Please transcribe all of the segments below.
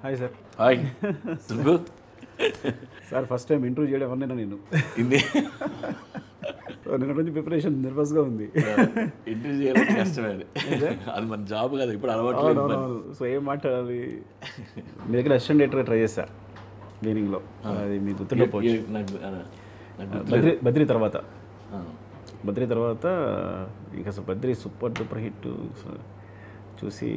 Hi sir. Hi Subbu. Sir first time interview చేయడం అన్నా నేను ఇది నిన్న నుంచి ప్రిపరేషన్ నర్వస్గా ఉంది. ఇంటర్వ్యూ చేయాలంటే కష్టమే అది మన జాబ్ కదా ఇప్పుడు అలవాటు. సో ఏం మాట్లాడాలి, మీ దగ్గర అసిస్టెంట్ డైరెక్టర్గా ట్రై చేశా ట్రైనింగ్లో, అది మీకు గుర్తుండకపోవచ్చు. బద్రీ తర్వాత ఇంకా అసలు బద్రీ సూపర్ డూపర్ హిట్ చూసి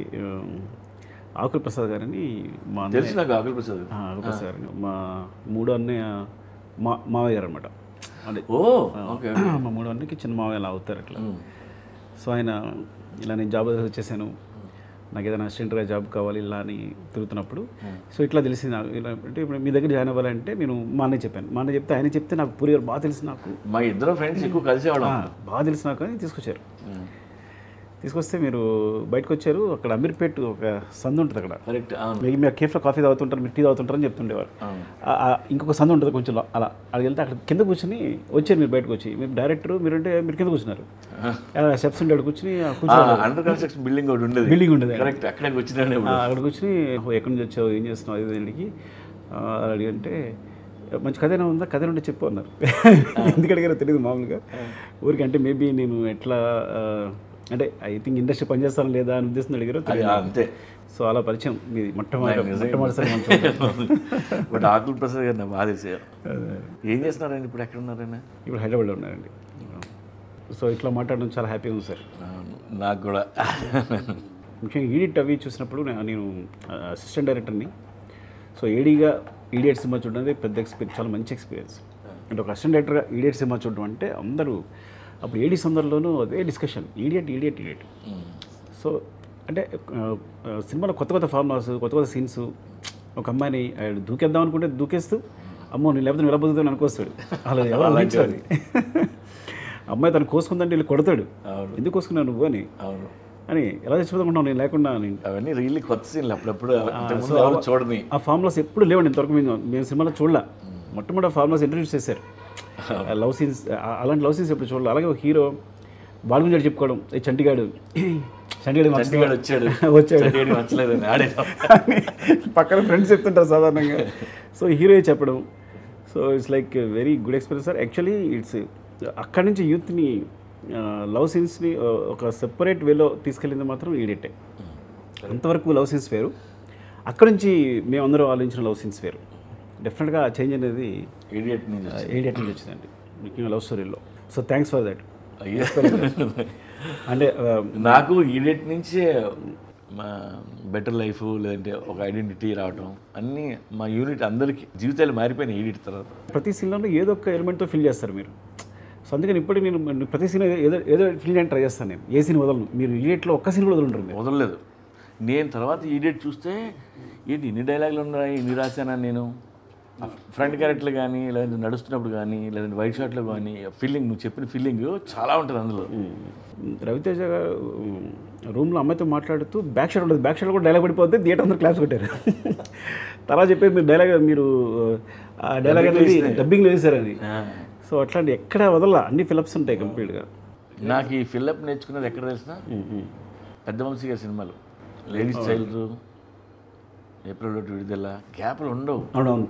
ఆకుల ప్రసాద్ గారని మా తెలుసు నాకు. ఆకుల ప్రసాద్ గారిని మా మూడో అన్నయ్య మావయ్య గారు అనమాట. అదే మా మూడో అన్నకి చిన్న మావయ్య అలా అవుతారు అట్లా. సో ఆయన ఇలా నేను జాబ్ వచ్చేసాను, నాకు ఏదైనా అసిస్టెంట్గా జాబ్ కావాలి ఇలా అని తిరుగుతున్నప్పుడు సో ఇట్లా తెలిసింది నాకు. ఇలా అంటే ఇప్పుడు మీ దగ్గర జాయిన్ అవ్వాలంటే నేను మా అన్నయ్య చెప్పాను. మా అన్నయ్య చెప్తే ఆయన చెప్తే నాకు పూరి గారు బాగా తెలుసు, నాకు మా ఇద్దరు ఫ్రెండ్స్ ఎక్కువ కలిసేవాళ్ళం, బాగా తెలుసు నాకు అని తీసుకొచ్చారు. తీసుకొస్తే మీరు బయటకు వచ్చారు, అక్కడ అమీర్పేట్ ఒక సందు ఉంటుంది అక్కడ. కరెక్ట్. మీరు కేఫ్లో కాఫీ తాగుతుంటారు, మీరు టీ తాగుతుంటారని చెప్తుండేవారు. ఇంకొక సందు ఉంటుంది కొంచెం అలా అక్కడికి వెళ్తే అక్కడ కింద కూర్చొని వచ్చారు. మీరు బయటకు వచ్చి మీరు డైరెక్టర్ మీరంటే మీరు కింద కూర్చున్నారు, స్టెప్స్ ఉండే కూర్చొని అండర్ కన్స్ట్రక్షన్ బిల్డింగ్ ఒకటి ఉండేది. బిల్డింగ్ ఉండేది కరెక్ట్. అక్కడికి వచ్చిన అక్కడ కూర్చొని ఎక్కడి నుంచి వచ్చావు, ఏం చేస్తున్నావు, అది అడిగి అడిగంటే మంచి కథ ఏమైనా ఉందా, కథ ఉంటే చెప్పు అన్నారు. ఎందుకు అడిగారో తెలియదు మామూలుగా ఊరికి. అంటే మేబీ నేను ఎట్లా అంటే ఐ థింక్ ఇండస్ట్రీ పనిచేస్తాను లేదా అని ఉద్దేశం అడిగారు అంతే. సో అలా పరిచయం మీది మొట్టమొదటిసారి. బట్ ఆకుల ప్రసాద్ గారు నాకు బాగా తెలిసారు. ఏం చేస్తున్నారండి ఇప్పుడు, ఎక్కడ ఉన్నారైనా? ఇప్పుడు హైదరాబాద్లో ఉన్నారండి. సో ఇట్లా మాట్లాడడం చాలా హ్యాపీగా ఉంది సార్. నాకు కూడా. ముఖ్యంగా ఈడిట్ అవి చూసినప్పుడు నేను అసిస్టెంట్ డైరెక్టర్ని. సో ఈడియట్ సినిమా చూడడం అనేది పెద్ద ఎక్స్పీరియన్స్, చాలా మంచి ఎక్స్పీరియన్స్. అంటే ఒక అసిస్టెంట్ డైరెక్టర్గా ఈడియట్ సినిమా చూడడం అంటే అందరూ అప్పుడు ఏడీస్ అందరిలోనూ అదే డిస్కషన్, ఈడియట్. సో అంటే సినిమాలో కొత్త ఫార్ములాస్, కొత్త సీన్స్. ఒక అమ్మాయిని దూకేద్దాం అనుకుంటే దూకేస్తూ అమ్మో నేను లేకపోతే నిలబడుతుందని అనుకొస్తాడు. అలా ఎవరు అనిపించాలి. అమ్మాయి తను కోసుకుందంటే వీళ్ళు కొడతాడు, ఎందుకు కోసుకున్నావు నువ్వు అని ఎలా చచ్చిపోతానుకుంటున్నావు నేను లేకుండా. అవన్నీ రియల్లీ కొత్త సీన్లు అప్పుడప్పుడు చూడని. ఆ ఫార్ములాస్ ఎప్పుడు లేవండి ఇంతవరకు. మేము సినిమాలో చూడలే. మొట్టమొదటి ఫార్ములాస్ ఇంట్రడ్యూస్ చేశారు. లవ్ సీన్స్, అలాంటి లవ్ సీన్స్ ఎప్పుడు చూడాలి. అలాగే ఒక హీరో వాళ్ళ గురించి చెప్పుకోవడం, చంటిగాడు వచ్చాడు పక్కన ఫ్రెండ్స్ చెప్తుంటారు సాధారణంగా. సో హీరో చెప్పడం. So it's like very good experience sir. Actually it's అక్కడి నుంచి యూత్ని లవ్ సీన్స్ని ఒక సెపరేట్ వేలో తీసుకెళ్ళింది మాత్రం ఈడియటే. అంతవరకు లవ్ సీన్స్ వేరు, అక్కడి నుంచి మేమందరూ ఆలోచించిన లవ్ సీన్స్ వేరు. డెఫినెట్గా చేంజ్ అనేది ఈడియట్ నుంచి వచ్చిందండి, ముఖ్యంగా లవ్ స్టోరీలో. So thanks for that. అంటే నాకు ఈడియట్ నుంచే మా బెటర్ లైఫ్ లేదంటే ఒక ఐడెంటిటీ రావడం అన్నీ మా యూనిట్ అందరికీ జీవితాలు మారిపోయినాయి ఈడిట్ తర్వాత. ప్రతి సీన్లో ఏదో ఒక ఎలిమెంట్తో ఫిల్ చేస్తారు మీరు. సో అందుకని ఇప్పటికి నేను ప్రతి సీన్ ఏదో ఫిల్ చేయడానికి ట్రై చేస్తాను. నేను ఏ సీన్ వదలను. మీరు ఈడియట్లో ఒక్క సీన్ కూడా వదలలేదు. నేను తర్వాత ఈడియట్ చూస్తే ఏంటి ఇన్ని డైలాగులు ఉన్నాయి, ఇన్ని రాశానా నేను. ఫ్రంట్ క్యారెక్టర్లు కానీ లేదంటే నడుస్తున్నప్పుడు కానీ లేదంటే వైట్ షాట్లో కానీ ఫీలింగ్, నువ్వు చెప్పిన ఫీలింగ్ చాలా ఉంటుంది అందులో. రవితేజ గారు రూమ్లో అమ్మాయితో మాట్లాడుతూ బ్యాక్ షాట్ ఉంటుంది, బ్యాక్ షాట్లో కూడా డైలాగ్ పడిపోతే థియేటర్ అందరూ క్లాస్ కొట్టారు. తర్వాత చెప్పేది మీరు డైలాగ్ అనేది డబ్బింగ్లో వేసారని. సో అట్లాంటి ఎక్కడ వదల అన్ని ఫిలప్స్ ఉంటాయి కంప్లీట్గా. నాకు ఈ ఫిలప్ నేర్చుకున్నది ఎక్కడ తెలిసిన పెద్ద వంశీ గారి సినిమాలు. లేడీస్ చైల్డ్, ఏప్రిల్ 1 విడుదల, గ్యాప్లు ఉండవు. అవును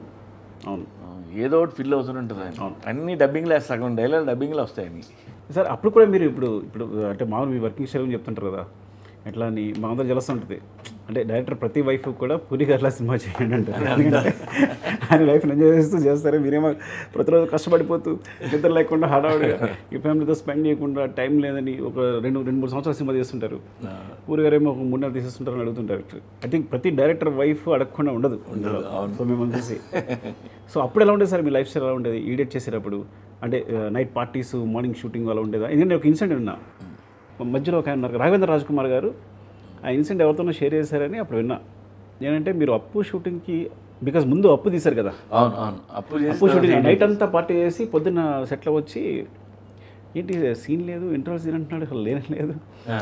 ఏదో ఒకటి ఫిల్ అవుతుంటుంది. అన్ని డబ్బింగ్లో సగం డైలాగ్ డబ్బింగ్లో వస్తాయని. సార్ అప్పుడు కూడా మీరు ఇప్పుడు అంటే మామూలు మీ వర్కింగ్ స్టైల్ చెప్తుంటారు కదా, ఎట్లా అని మా అందరూ జలస్తూ ఉంటుంది. అంటే డైరెక్టర్ ప్రతి వైఫ్ కూడా పూరి గారిలా సినిమా చేయండి అంటారు. ఎందుకంటే ఆయన లైఫ్ని ఎంజాయ్ చేస్తూ చేస్తారు, మీరేమో ప్రతిరోజు కష్టపడిపోతూ నిద్ర లేకుండా హడావుడిగా ఈ ఫ్యామిలీతో స్పెండ్ చేయకుండా టైం లేదని ఒక 2-3 సంవత్సరాలు సినిమా చేస్తుంటారు. పూరి గారు ఏమో ఒక 3 నెలలు తీసేస్తుంటారని అడుగుతుంటారు. ఐ థింక్ ప్రతి డైరెక్టర్ వైఫ్ అడగకుండా ఉండదు. సో మేము చూసి సో అప్పుడు ఎలా ఉండేది సార్ మీ లైఫ్ స్టైల్ ఎలా ఉండేది ఈడిట్ చేసేటప్పుడు? అంటే నైట్ పార్టీస్, మార్నింగ్ షూటింగ్ అలా ఉండేదా? ఎందుకంటే ఒక ఇన్సిడెంట్ విన్నా మధ్యలో ఒక ఆయన ఉన్నారు రాఘవేంద్ర రాజ్కుమార్ గారు, ఆ ఇన్సిడెంట్ ఎవరితోనో షేర్ చేశారని అప్పుడు విన్నా. ఏంటంటే మీరు అప్పు షూటింగ్కి, బికాజ్ ముందు అప్పు తీశారు కదా, అప్పు షూటింగ్ నైట్ అంతా పార్టీ చేసి పొద్దున్న సెట్లో వచ్చి ఏంటి సీన్ లేదు, ఇంటర్వల్ సీన్ అంటున్నాడు, అసలు లేదు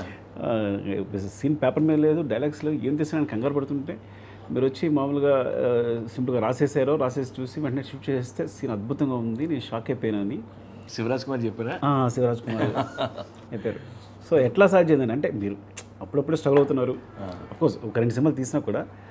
సీన్ పేపర్ మీద లేదు, డైలాగ్స్ లేవు, ఏం తీసానని కంగారు పడుతుంటే మీరు వచ్చి మామూలుగా సింపుల్గా రాసేసి చూసి వెంటనే షూట్ చేస్తే సీన్ అద్భుతంగా ఉంది, నేను షాక్ అయిపోయినాని శివరాజ్ కుమార్ చెప్పారా? శివరాజ్ కుమార్ చెప్పారు. సో ఎట్లా సాధ్యమైందని అంటే మీరు అప్పుడప్పుడు స్ట్రగుల్ అవుతున్నారు. అఫ్కోర్స్ ఒక 2 సినిమాలు తీసినా కూడా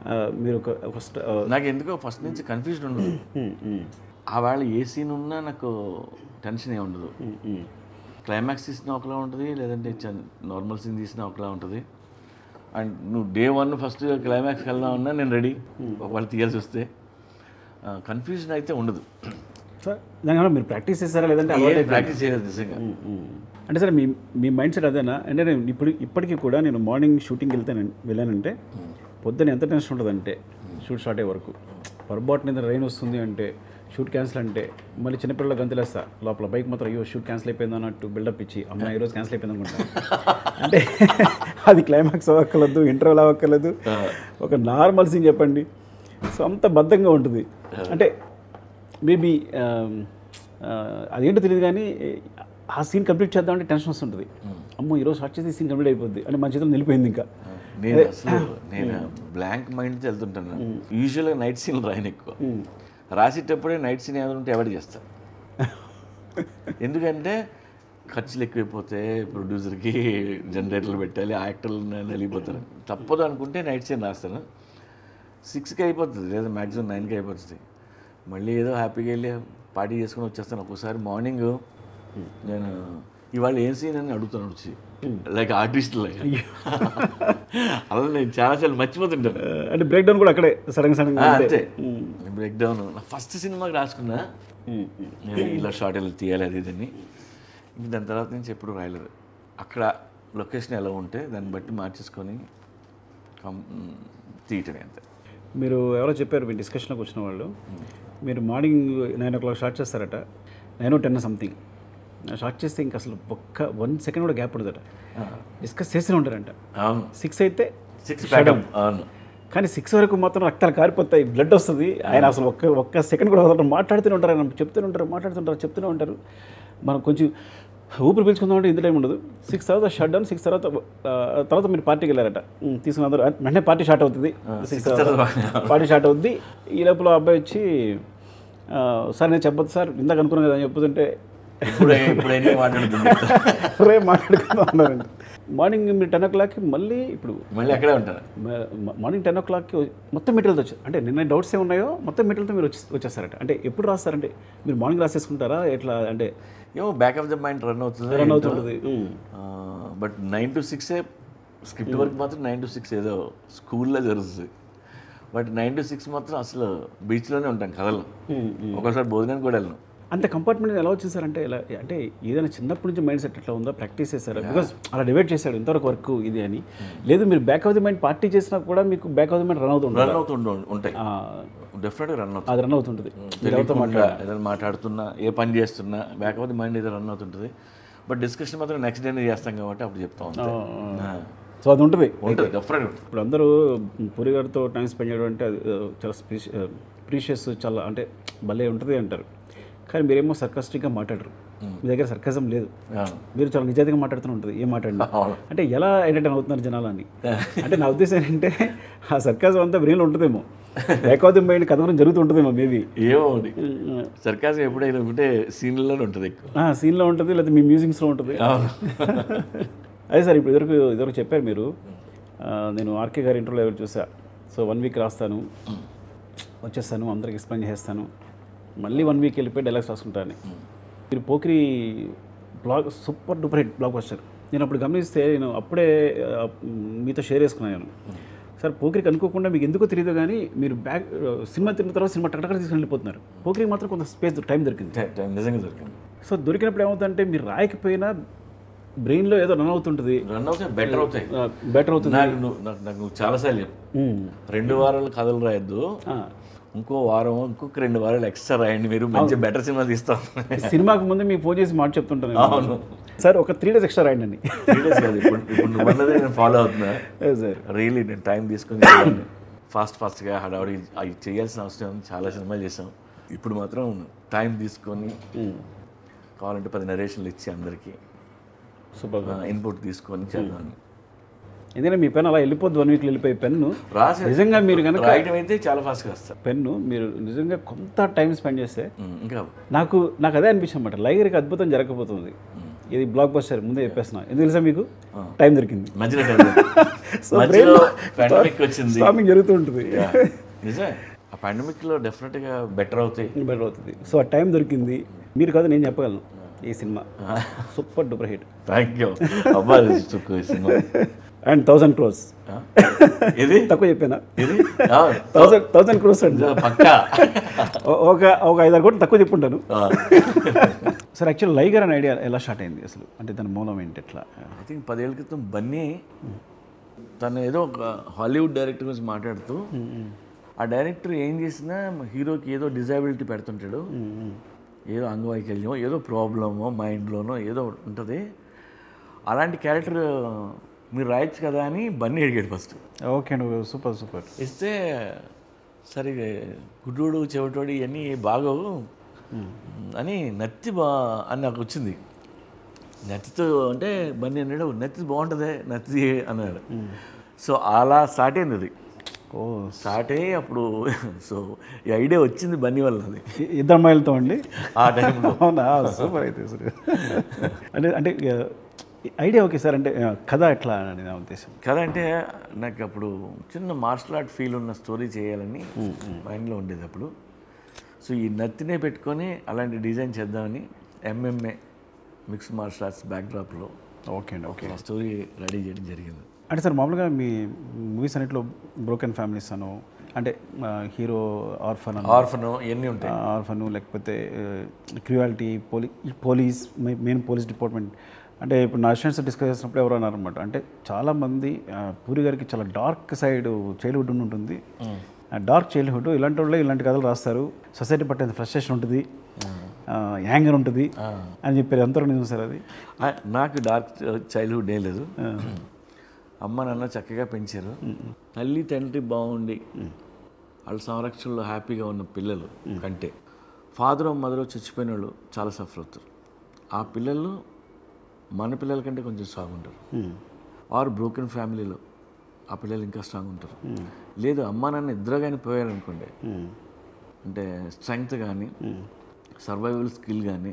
మీరు ఒక ఫస్ట్ నాకు ఎందుకో ఫస్ట్ నుంచి కన్ఫ్యూజన్ ఉండదు. ఆ వాళ్ళ ఏ సీన్ ఉన్నా నాకు టెన్షన్ ఏమి ఉండదు. క్లైమాక్స్ తీసిన ఒకలా ఉంటుంది, లేదంటే నార్మల్ సీన్ తీసిన ఒకలా ఉంటుంది. అండ్ నువ్వు డే 1 ఫస్ట్ క్లైమాక్స్కి వెళ్దాం ఉన్నా నేను రెడీ, ఒకవేళ తీయాల్సి వస్తే. కన్ఫ్యూజన్ అయితే ఉండదు. సార్ దానివల్ల మీరు ప్రాక్టీస్ చేస్తారా లేదంటే ప్రాక్టీస్ చేయలేదు నిజంగా. అంటే సార్ మీ మైండ్ సెట్ అదేనా? అంటే నేను ఇప్పటికీ కూడా నేను మార్నింగ్ షూటింగ్కి వెళ్ళానంటే పొద్దున్న ఎంత టెన్షన్ ఉంటుందంటే షూట్ స్టార్ట్ అయ్యే వరకు, పొరపాటున ఏదైనా రైన్ వస్తుంది అంటే, షూట్ క్యాన్సిల్ అంటే మళ్ళీ చిన్నపిల్లలకు గంతులేస్తా లోపల, బైక్ మాత్రం అయ్యో షూట్ క్యాన్సిల్ అయిపోయింది అన్నట్టు బిల్డప్ ఇచ్చి అమ్మ ఈరోజు క్యాన్సిల్ అయిపోయింది అనుకుంటా. అంటే అది క్లైమాక్స్ అవ్వక్కర్లేదు, ఇంటర్వల్ అవ్వక్కర్లేదు, ఒక నార్మల్ సీన్ చెప్పండి. సో అంత బద్ధంగా ఉంటుంది. అంటే మేబీ అదేంటో తెలియదు కానీ ఆ సీన్ కంప్లీట్ చేద్దామంటే టెన్షన్ వస్తుంటుంది. అమ్మో ఈరోజు స్టార్ట్ చేసి సీన్ కంప్లీట్ అయిపోద్ది అంటే మన చేతులు నిలిపోయింది. ఇంకా నేను బ్లాంక్ మైండ్తో వెళ్తుంటాను. యూజువల్గా నైట్ సీన్లు రాయను ఎక్కువ. రాసేటప్పుడే నైట్ సీన్ ఏమైనా ఉంటే అవాయిడ్ చేస్తాను. ఎందుకంటే ఖర్చులు ఎక్కువైపోతే ప్రొడ్యూసర్కి జనరేటర్లు పెట్టాలి, యాక్టర్లు నలిగిపోతారు. తప్పదు అనుకుంటే నైట్ సీన్ రాస్తాను. 6కి అయిపోతుంది, లేదా మ్యాక్సిమం 9కి అయిపోతుంది. మళ్ళీ ఏదో హ్యాపీగా వెళ్ళి పార్టీ చేసుకుని వచ్చేస్తాను. ఒక్కోసారి మార్నింగ్ నేను ఇవాళ ఏం సీన్ అని అడుగుతాను వచ్చి, లైక్ ఆర్టిస్ట్ లైక్. అలా నేను చాలాసార్లు మర్చిపోతుంటాను. అంటే బ్రేక్ డౌన్ కూడా అక్కడే సడన్గా అంతే. బ్రేక్ డౌన్ నా ఫస్ట్ సినిమాకి రాసుకున్నా, ఇలా షార్ట్ ఎలా తీయాలి అది ఇదని. ఇంక దాని తర్వాత నుంచి ఎప్పుడు రాయలేదు. అక్కడ లొకేషన్ ఎలా ఉంటే దాన్ని బట్టి మార్చేసుకొని తీయటమే అంతే. మీరు ఎవరో చెప్పారు మీ డిస్కషన్లోకి వచ్చిన వాళ్ళు, మీరు మార్నింగ్ 9 o'clock స్టార్ట్ చేస్తారట, 9 or 10 సంథింగ్ స్టార్ట్ చేస్తే ఇంకా అసలు ఒక్క 1 second కూడా గ్యాప్ ఉండదట. డిస్కస్ చేస్తూనే ఉంటారంట. 6 అయితే 6 ప్యాకప్. అవును, కానీ 6 వరకు మాత్రం రక్తాలు కారిపోతాయి, బ్లడ్ వస్తుంది. ఆయన అసలు ఒక్క సెకండ్ కూడా వదలరు, మాట్లాడుతూనే ఉంటారు, ఆయన చెప్తూనే ఉంటారు, మాట్లాడుతుంటారు, చెప్తూనే ఉంటారు. మనం కొంచెం ఊపిరి పీల్చుకుందామంటే ఇంత టైం ఉండదు. 6 తర్వాత షట్ డౌన్, 6 తర్వాత మీరు పార్టీకి వెళ్ళారట, తీసుకున్న అందరూ వెంటనే పార్టీ స్టార్ట్ అవుతుంది. 6 పార్టీ స్టార్ట్ అవుద్ది. ఈ లోపల అబ్బాయి వచ్చి సార్ నేను చెప్పొద్దు సార్ ఇందాక అనుకున్నాను కదా అని చెప్పుతుంటే మాట్లాడుకుందాం అన్నారండి. మార్నింగ్ మీరు 10 o'clockకి మళ్ళీ అక్కడే ఉంటారు. మార్నింగ్ 10 o'clockకి మొత్తం మెటీరియల్తో వచ్చారు. అంటే నిన్న డౌట్స్ ఏమున్నాయో మొత్తం మెటీరియల్తో మీరు వచ్చేస్తారట. అంటే ఎప్పుడు రాస్తారంటే మీరు మార్నింగ్ రాసేసుకుంటారా ఎట్లా? అంటే ఏమో back of the mind run అవుతుంది. బట్ 9 to 6 స్క్రిప్ట్ వర్క్ మాత్రం 9 to 6 ఏదో స్కూల్లో జరుగుతుంది. బట్ 9 to 6 మాత్రం అసలు బీచ్లోనే ఉంటాం, కథలు. ఒకసారి భోజనానికి కూడా వెళ్ళను. అంత కంపార్ట్మెంట్ ఎలా వచ్చేసారంటే ఇలా, అంటే ఏదైనా చిన్నప్పటి నుంచి మైండ్ సెట్ ఎట్లా ఉందో ప్రాక్టీస్ చేశారు? బికాస్ అలా డివైడ్ చేశాడు ఇంతవరకు వర్క్ ఇది అని. లేదు మీరు back of the mind party చేసినా కూడా మీకు back of the mind run ఉంటాయి. డెఫినెట్గా అది రన్ అవుతుంటుంది. ఏదైనా మాట్లాడుతున్నా, ఏ పని చేస్తున్నా బ్యాక్ ఆఫ్ ది మైండ్ ఏదో రన్ అవుతుంటుంది. బట్ డిస్కషన్ మాత్రం నెక్స్ట్ డేనే చేస్తాం కాబట్టి అప్పుడు చెప్తా ఉంటాం. సో అది ఉంటుంది డెఫినెట్. ఇప్పుడు అందరూ పూరి గారితో టైం స్పెండ్ చేయడం అంటే అది చాలా ప్రీషియస్, చాలా అంటే భలే ఉంటుంది అంటారు. కానీ మీరేమో సర్కాస్టిక్గా మాట్లాడరు, మీ దగ్గర సర్కజం లేదు, మీరు చాలా నిజాయితీగా మాట్లాడుతూ ఉంటుంది. ఏం మాట్లాడినా అంటే ఎలా ఎంటర్టైన్ అవుతున్నారు జనాలు అని. అంటే నా ఉద్దేశం ఏంటంటే ఆ సర్కాజం అంతా బ్రెయిన్లో ఉంటుందేమో, బ్యాక్ ఆఫ్ ది మైండ్ కథ గురించి జరుగుతుంటుందేమో మేబీ. ఏమో సర్కాజం ఎప్పుడైనా ఉంటే సీన్లోనే ఉంటుంది, ఎక్కువ సీన్లో ఉంటుంది, లేదా మీ మ్యూజిక్స్లో ఉంటుంది. అదే సార్ ఇప్పుడు ఇదివరకు చెప్పారు మీరు, నేను ఆర్కే గారి ఇంటర్వ్యూలో ఎవరు చూసా. సో 1 week రాస్తాను, వచ్చేస్తాను, అందరికి ఎక్స్ప్లెయిన్ చేస్తాను, మళ్ళీ 1 week వెళ్ళిపోయి డైలాగ్స్ రాసుకుంటాను. మీరు Pokiri block super duper hit blockbuster. నేను అప్పుడు గమనిస్తే నేను అప్పుడే మీతో షేర్ చేసుకున్నాను. సార్ పోకిరికి అనుకోకుండా మీకు ఎందుకో తెలియదు కానీ మీరు సినిమా తిన్న తర్వాత సినిమా టక్కడక్కడ తీసుకుని వెళ్ళిపోతున్నారు. పోకిరికి మాత్రం కొంత స్పేస్ టైం దొరికింది, నిజంగా దొరికింది. సో దొరికినప్పుడు ఏమవుతుందంటే మీరు రాయకపోయినా బ్రెయిన్లో ఏదో రన్ అవుతుంటుంది, బెటర్ అవుతుంది. నాకు చాలాసార్లు 2 వారాలు కథలు రాయొద్దు, ఇంకో వారం ఇంకొక 2 వారాలు ఎక్స్ట్రా రాయండి, మీరు మంచి బెటర్ సినిమా తీస్తాం. సినిమాకి ముందు మీకు ఫోన్ చేసి మాట చెప్తుంటాను, అవును సార్ ఒక 3 days ఎక్స్ట్రా రాయండి అని. 3 days కాదు, ఇప్పుడు నువ్వు అన్నదే నేను ఫాలో అవుతున్నా సార్. రియలీ నేను టైం తీసుకొని ఫాస్ట్గా హడావుడి అవి చేయాల్సిన అవసరం, చాలా సినిమాలు చేసాం. ఇప్పుడు మాత్రం టైం తీసుకొని కావాలంటే 10 నరేషన్లు ఇచ్చి అందరికీ సూపర్ ఇన్పుట్ తీసుకొని చేద్దాం. ఎందుకంటే మీ పెన్ అలా వెళ్ళిపోద్దు, 1 week వెళ్ళిపోయి పెన్ను రాసి నిజంగా మీరు కనుక రాయడం అయితే చాలా ఫాస్ట్గా వస్తారు. పెన్ను మీరు నిజంగా కొంత టైం స్పెండ్ చేస్తే ఇంకా నాకు అదే అనిపించింది అన్నమాట. లైగర్కి అద్భుతం జరగకపోతుంది. ఇది బ్లాక్ బస్టర్ ముందే చెప్పేస్తున్నా, ఎందుకు తెలుసా మీకు? టైం దొరికింది మధ్యలో. మధ్యలో పాండమిక్ వచ్చింది. స్టామింగ్ జరుగుతూ ఉంటుంది. నిజమే, ఆ పాండమిక్లో డెఫినెట్గా బెటర్ అవుతాయి. బెటర్ అవుతుంది. సో ఆ టైం దొరికింది. మీరు కాదు నేను చెప్పగలను, ఈ cinema super duper hit. Thank you. అబ్బా సినిమా అండ్ 1000 crores. ఇది తక్కువ చెప్పానా? ఇది 1000 crores అండి. పక్కా ఒక 5-6 కోట్లు తక్కువ చెప్పుంటాను. సార్ యాక్చువల్ లైగర్ అనే ఐడియా ఎలా స్టార్ట్ అయింది అసలు? అంటే దాని మూలం ఏంటి? ఎట్లా? ఐ థింక్ 10 ఏళ్ళ క్రితం బన్నీ తను ఏదో ఒక హాలీవుడ్ డైరెక్టర్ గురించి మాట్లాడుతూ, ఆ డైరెక్టర్ ఏం చేసినా హీరోకి ఏదో డిజాబిలిటీ పెడుతుంటాడు, ఏదో అంగవైకల్యం, ఏదో ప్రాబ్లమో మైండ్లోనో ఏదో ఉంటుంది, అలాంటి క్యారెక్టర్ మీరు రాయొచ్చు కదా అని బన్నీ అడిగాడు ఫస్ట్. ఓకే అండి, సూపర్ సూపర్. ఇస్తే సరే గుడ్డోడు చెవిటోడు ఇవన్నీ బాగోవు అని నత్తి అని నాకు వచ్చింది. నత్తితో అంటే బన్నీ అన్నాడు, నత్తి బాగుంటుంది నత్తి అన్నాడు. సో అలా స్టార్ట్ అయింది అది. స్టార్ట్ అయ్యి అప్పుడు సో ఈ ఐడియా వచ్చింది బన్నీ వల్ల. అది ఇద్దరు అమ్మాయిలతో అండి ఆ టైంలో. అవునా? సూపర్ అయితే అంటే అంటే ఐడియా ఓకే సార్. అంటే కథ ఎట్లా అని నా ఉద్దేశం. కథ అంటే నాకు అప్పుడు చిన్న మార్షల్ ఆర్ట్ ఫీల్ ఉన్న స్టోరీ చేయాలని మైండ్లో ఉండేది అప్పుడు. సో ఈ నత్తినే పెట్టుకొని అలాంటి డిజైన్ చేద్దామని ఎంఎంఏ మిక్స్డ్ మార్షల్ ఆర్ట్స్ బ్యాక్డ్రాప్లో ఓకే అండి ఓకే స్టోరీ రెడీ చేయడం జరిగింది. అంటే సార్ మామూలుగా మీ మూవీస్ అన్నింటిలో బ్రోకెన్ ఫ్యామిలీస్ అను, అంటే హీరో ఆర్ఫన్ ఇవన్నీ ఉంటాయి. ఆర్ఫను లేకపోతే cruelty, police main police department. అంటే ఇప్పుడు నా స్టూడెంట్స్ డిస్కస్ చేసినప్పుడు ఎవరు అన్నారనమాట, అంటే చాలామంది పూరి గారికి చాలా డార్క్ సైడ్ చైల్డ్హుడ్ ఉంటుంది, డార్క్ చైల్డ్హుడ్, ఇలాంటి వాళ్ళే ఇలాంటి కథలు రాస్తారు, సొసైటీ పట్టిన ఫ్రస్ట్రేషన్ ఉంటుంది, యాంగర్ ఉంటుంది అని చెప్పారు. ఎంతలో నిజం సార్ అది? నాకు డార్క్ చైల్డ్హుడ్ ఏం లేదు. అమ్మ నాన్న చక్కగా పెంచారు. తల్లి తండ్రి బాగుండి వాళ్ళ సంరక్షణలో హ్యాపీగా ఉన్న పిల్లలు కంటే ఫాదర్ మదర్ చచ్చిపోయిన వాళ్ళు చాలా సఫర్ అవుతారు. ఆ పిల్లలు మన పిల్లల కంటే కొంచెం స్ట్రాంగ్ ఉంటారు. ఆర్ బ్రోకెన్ ఫ్యామిలీలో ఆ పిల్లలు ఇంకా స్ట్రాంగ్ ఉంటారు. లేదు అమ్మ నాన్న ఇద్దరు కానీ పోయారనుకోండి, అంటే స్ట్రెంగ్త్ కానీ సర్వైవల్ స్కిల్ కానీ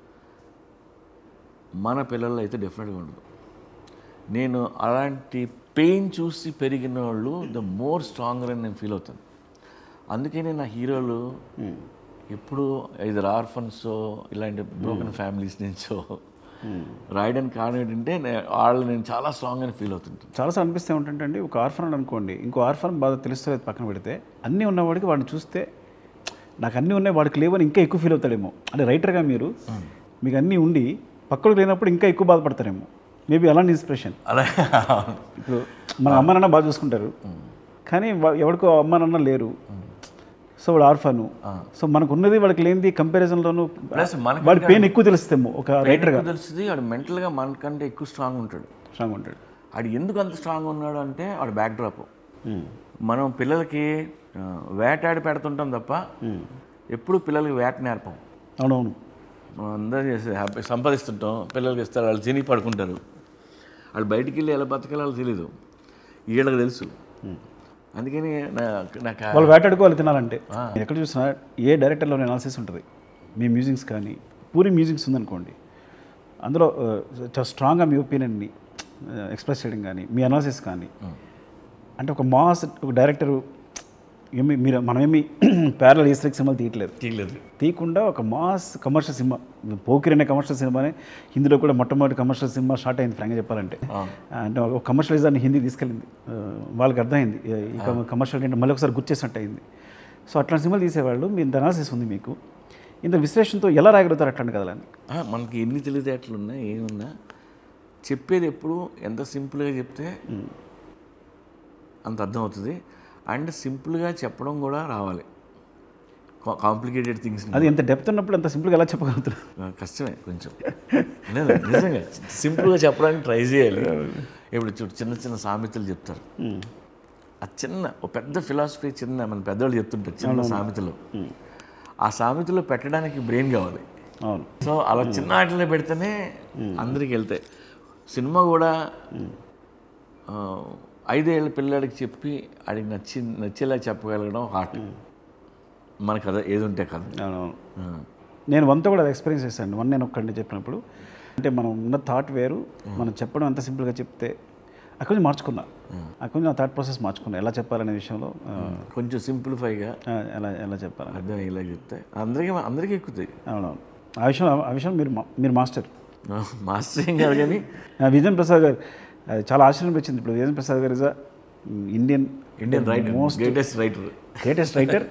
మన పిల్లల్లో అయితే డెఫినెట్గా ఉండదు. నేను అలాంటి పెయిన్ చూసి పెరిగిన వాళ్ళు ద మోర్ స్ట్రాంగర్ అని నేను ఫీల్ అవుతాను. అందుకే నేను నా హీరోలు ఎప్పుడు ఐదర్ ఆర్ఫన్సో ఇలాంటి బ్రోకెన్ ఫ్యామిలీస్ నుంచో రాయడానికి కారణం ఏంటంటే వాళ్ళు నేను చాలా స్ట్రాంగ్ అని ఫీల్ అవుతుంటాను. చాలాసార్లు అనిపిస్తే ఏంటంటే ఒక ఆర్ఫన్ అనుకోండి, ఇంకో ఆర్ఫన్ బాగా తెలుస్తుంది పక్కన పెడితే, అన్నీ ఉన్నవాడికి వాడిని చూస్తే నాకు అన్నీ ఉన్నాయి వాడికి లేవని ఇంకా ఎక్కువ ఫీల్ అవుతాడేమో. అంటే రైటర్గా మీకు అన్నీ ఉండి పక్కకు లేనప్పుడు ఇంకా ఎక్కువ బాధపడతారేమో. మేబీ అలాంటి ఇన్స్పిరేషన్. అలా ఇప్పుడు మన అమ్మ నాన్న బాగా చూసుకుంటారు, కానీ ఎవరికో అమ్మ నాన్న లేరు, సో వాడు ఆర్ఫను. సో మనకు ఉన్నది వాడికి లేనిది కంపారిజన్లోనూ వాడి పెయిన్ ఎక్కువ తెలుస్తేమో ఒక రైటర్గా తెలుస్తుంది. వాడు మెంటల్గా మనకంటే ఎక్కువ స్ట్రాంగ్ ఉంటాడు. వాడు ఎందుకు అంత స్ట్రాంగ్ ఉన్నాడు అంటే వాడు బ్యాక్డ్రాప్. మనం పిల్లలకి వేటాడి పెడుతుంటాం తప్ప ఎప్పుడు పిల్లలకి వేట నేర్పం. అవునవును, మనం అందరం చేసి హ్యాపీ సంపాదిస్తుంటాం, పిల్లలకి ఇస్తారు, వాళ్ళు తిని పడుకుంటారు. వాళ్ళు బయటికి వెళ్ళి ఎలా బతకాలో వాళ్ళకి తెలీదు, వీళ్ళకి తెలుసు. అందుకని నాకు వాళ్ళు వేటాడుకోవాలి తినాలంటే. ఎక్కడ చూసినా ఏ డైరెక్టర్లో అనాలిసిస్ ఉంటుంది. మీ మ్యూజిక్స్ కానీ పూరి మ్యూజిక్స్ ఉందనుకోండి, అందులో చాలా స్ట్రాంగ్గా మీ ఒపీనియన్ని ఎక్స్ప్రెస్ చేయడం కానీ మీ అనాలిసిస్ కానీ, అంటే ఒక మాస్ ఒక డైరెక్టరు మనమేమి ప్యారల్ ఈస్టరిక్ సినిమాలు తీయకుండా ఒక మాస్ కమర్షియల్ సినిమా, పోకిరి అనే కమర్షియల్ సినిమానే హిందీలో కూడా మొట్టమొదటి కమర్షియల్ సినిమా స్టార్ట్ అయింది ఫ్రాంక్గా చెప్పాలంటే. అంటే ఒక కమర్షియలైజర్ని హిందీ తీసుకెళ్ళింది, వాళ్ళకి అర్థమైంది ఈ కమర్షియల్ అంటే మళ్ళీ ఒకసారి గుర్తు చేసినట్టు అయింది. సో అట్లాంటి సినిమాలు తీసేవాళ్ళు. మీ ఇంత అనాలిసిస్ ఉంది మీకు, ఇంత విశ్లేషణతో ఎలా రాయగలుగుతారు అట్లాంటి కథలని? మనకి ఎన్ని తెలివితేటలు ఉన్నా ఏమున్నా చెప్పేది ఎప్పుడు ఎంత సింపుల్గా చెప్తే అంత అర్థమవుతుంది. అండ్ సింపుల్గా చెప్పడం కూడా రావాలి. కాంప్లికేటెడ్ థింగ్స్ అది ఎంత డెప్త్ ఉన్నప్పుడు అంత సింపుల్గా ఎలా చెప్పగలుగుతారు? కష్టమే కొంచెం. లేదు నిజంగా సింపుల్గా చెప్పడానికి ట్రై చేయాలి. ఇప్పుడు చిన్న చిన్న సామెతలు చెప్తారు, ఆ చిన్న ఒక పెద్ద ఫిలాసఫీ చిన్న మన పెద్దవాళ్ళు చెప్తుంటారు చిన్న సామెతలు. ఆ సామెతలో పెట్టడానికి బ్రెయిన్ కావాలి. అవును. సో అలా చిన్న ఆటలో పెడితేనే అందరికి వెళ్తాయి. సినిమా కూడా 5 ఏళ్ళ పిల్లాడికి చెప్పి ఆడికి నచ్చేలా చెప్పగలగడం ఒక ఆర్ట్. మన కథ ఏది ఉంటే కథ. నేను వంత కూడా అది ఎక్స్పీరియన్స్ చేశాను. నేను ఒక్కడిని చెప్పినప్పుడు, అంటే మనం ఉన్న థాట్ వేరు, మనం చెప్పడం ఎంత సింపుల్గా చెప్తే అక్కడి నుంచి మార్చుకున్నా, అక్కడి నుంచి నా థాట్ ప్రాసెస్ మార్చుకున్నా ఎలా చెప్పాలనే విషయంలో. కొంచెం సింప్లిఫైగా ఎలా చెప్పాలి అర్థం ఇలా చెప్తే అందరికీ ఎక్కుతాయి. అవునవును, ఆ విషయం మీరు మాస్టర్. మాస్టర్ ఏం కాదు కానీ విజయన్ ప్రసాద్ గారు చాలా ఆశ్చర్యం వచ్చింది. ఇప్పుడు విజయన్ ప్రసాద్ గారు is Indian writer, greatest writer.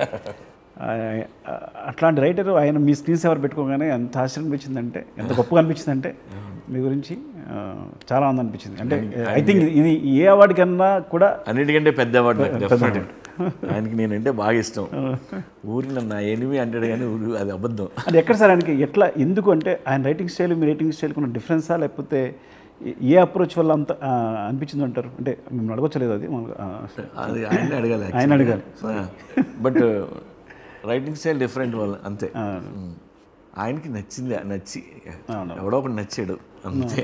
అట్లాంటి రైటర్ ఆయన మీ స్క్రీన్ సేవర్ పెట్టుకోగానే ఎంత ఆశ్చర్యం అనిపించిందంటే, ఎంత గొప్పగా అనిపించిందంటే మీ గురించి చాలా ఆనందం అనిపించింది. అంటే ఐ థింక్ ఇది ఏ అవార్డు కన్నా కూడా అన్నిటికంటే పెద్ద అవార్డు. ఆయనకి నేనంటే బాగా ఇష్టం. ఊరిలో నా ఎనిమి అంటాడు కానీ అది అబద్ధం. అది ఎక్కడ సార్ ఆయనకి ఎట్లా, ఎందుకు అంటే ఆయన రైటింగ్ స్టైల్ మీ రైటింగ్ స్టైల్ ఉన్న డిఫరెన్సా, లేకపోతే ఏ అప్రోచ్ వల్ల అంత అనిపించింది అంటారు? అంటే మేము అడగొచ్చలేదు, అది ఆయన అడగాలి. బట్ రైటింగ్ స్టైల్ డిఫరెంట్ వల్ల అంతే. ఆయనకి నచ్చి ఎవడో ఒకటి నచ్చాడు అంతే.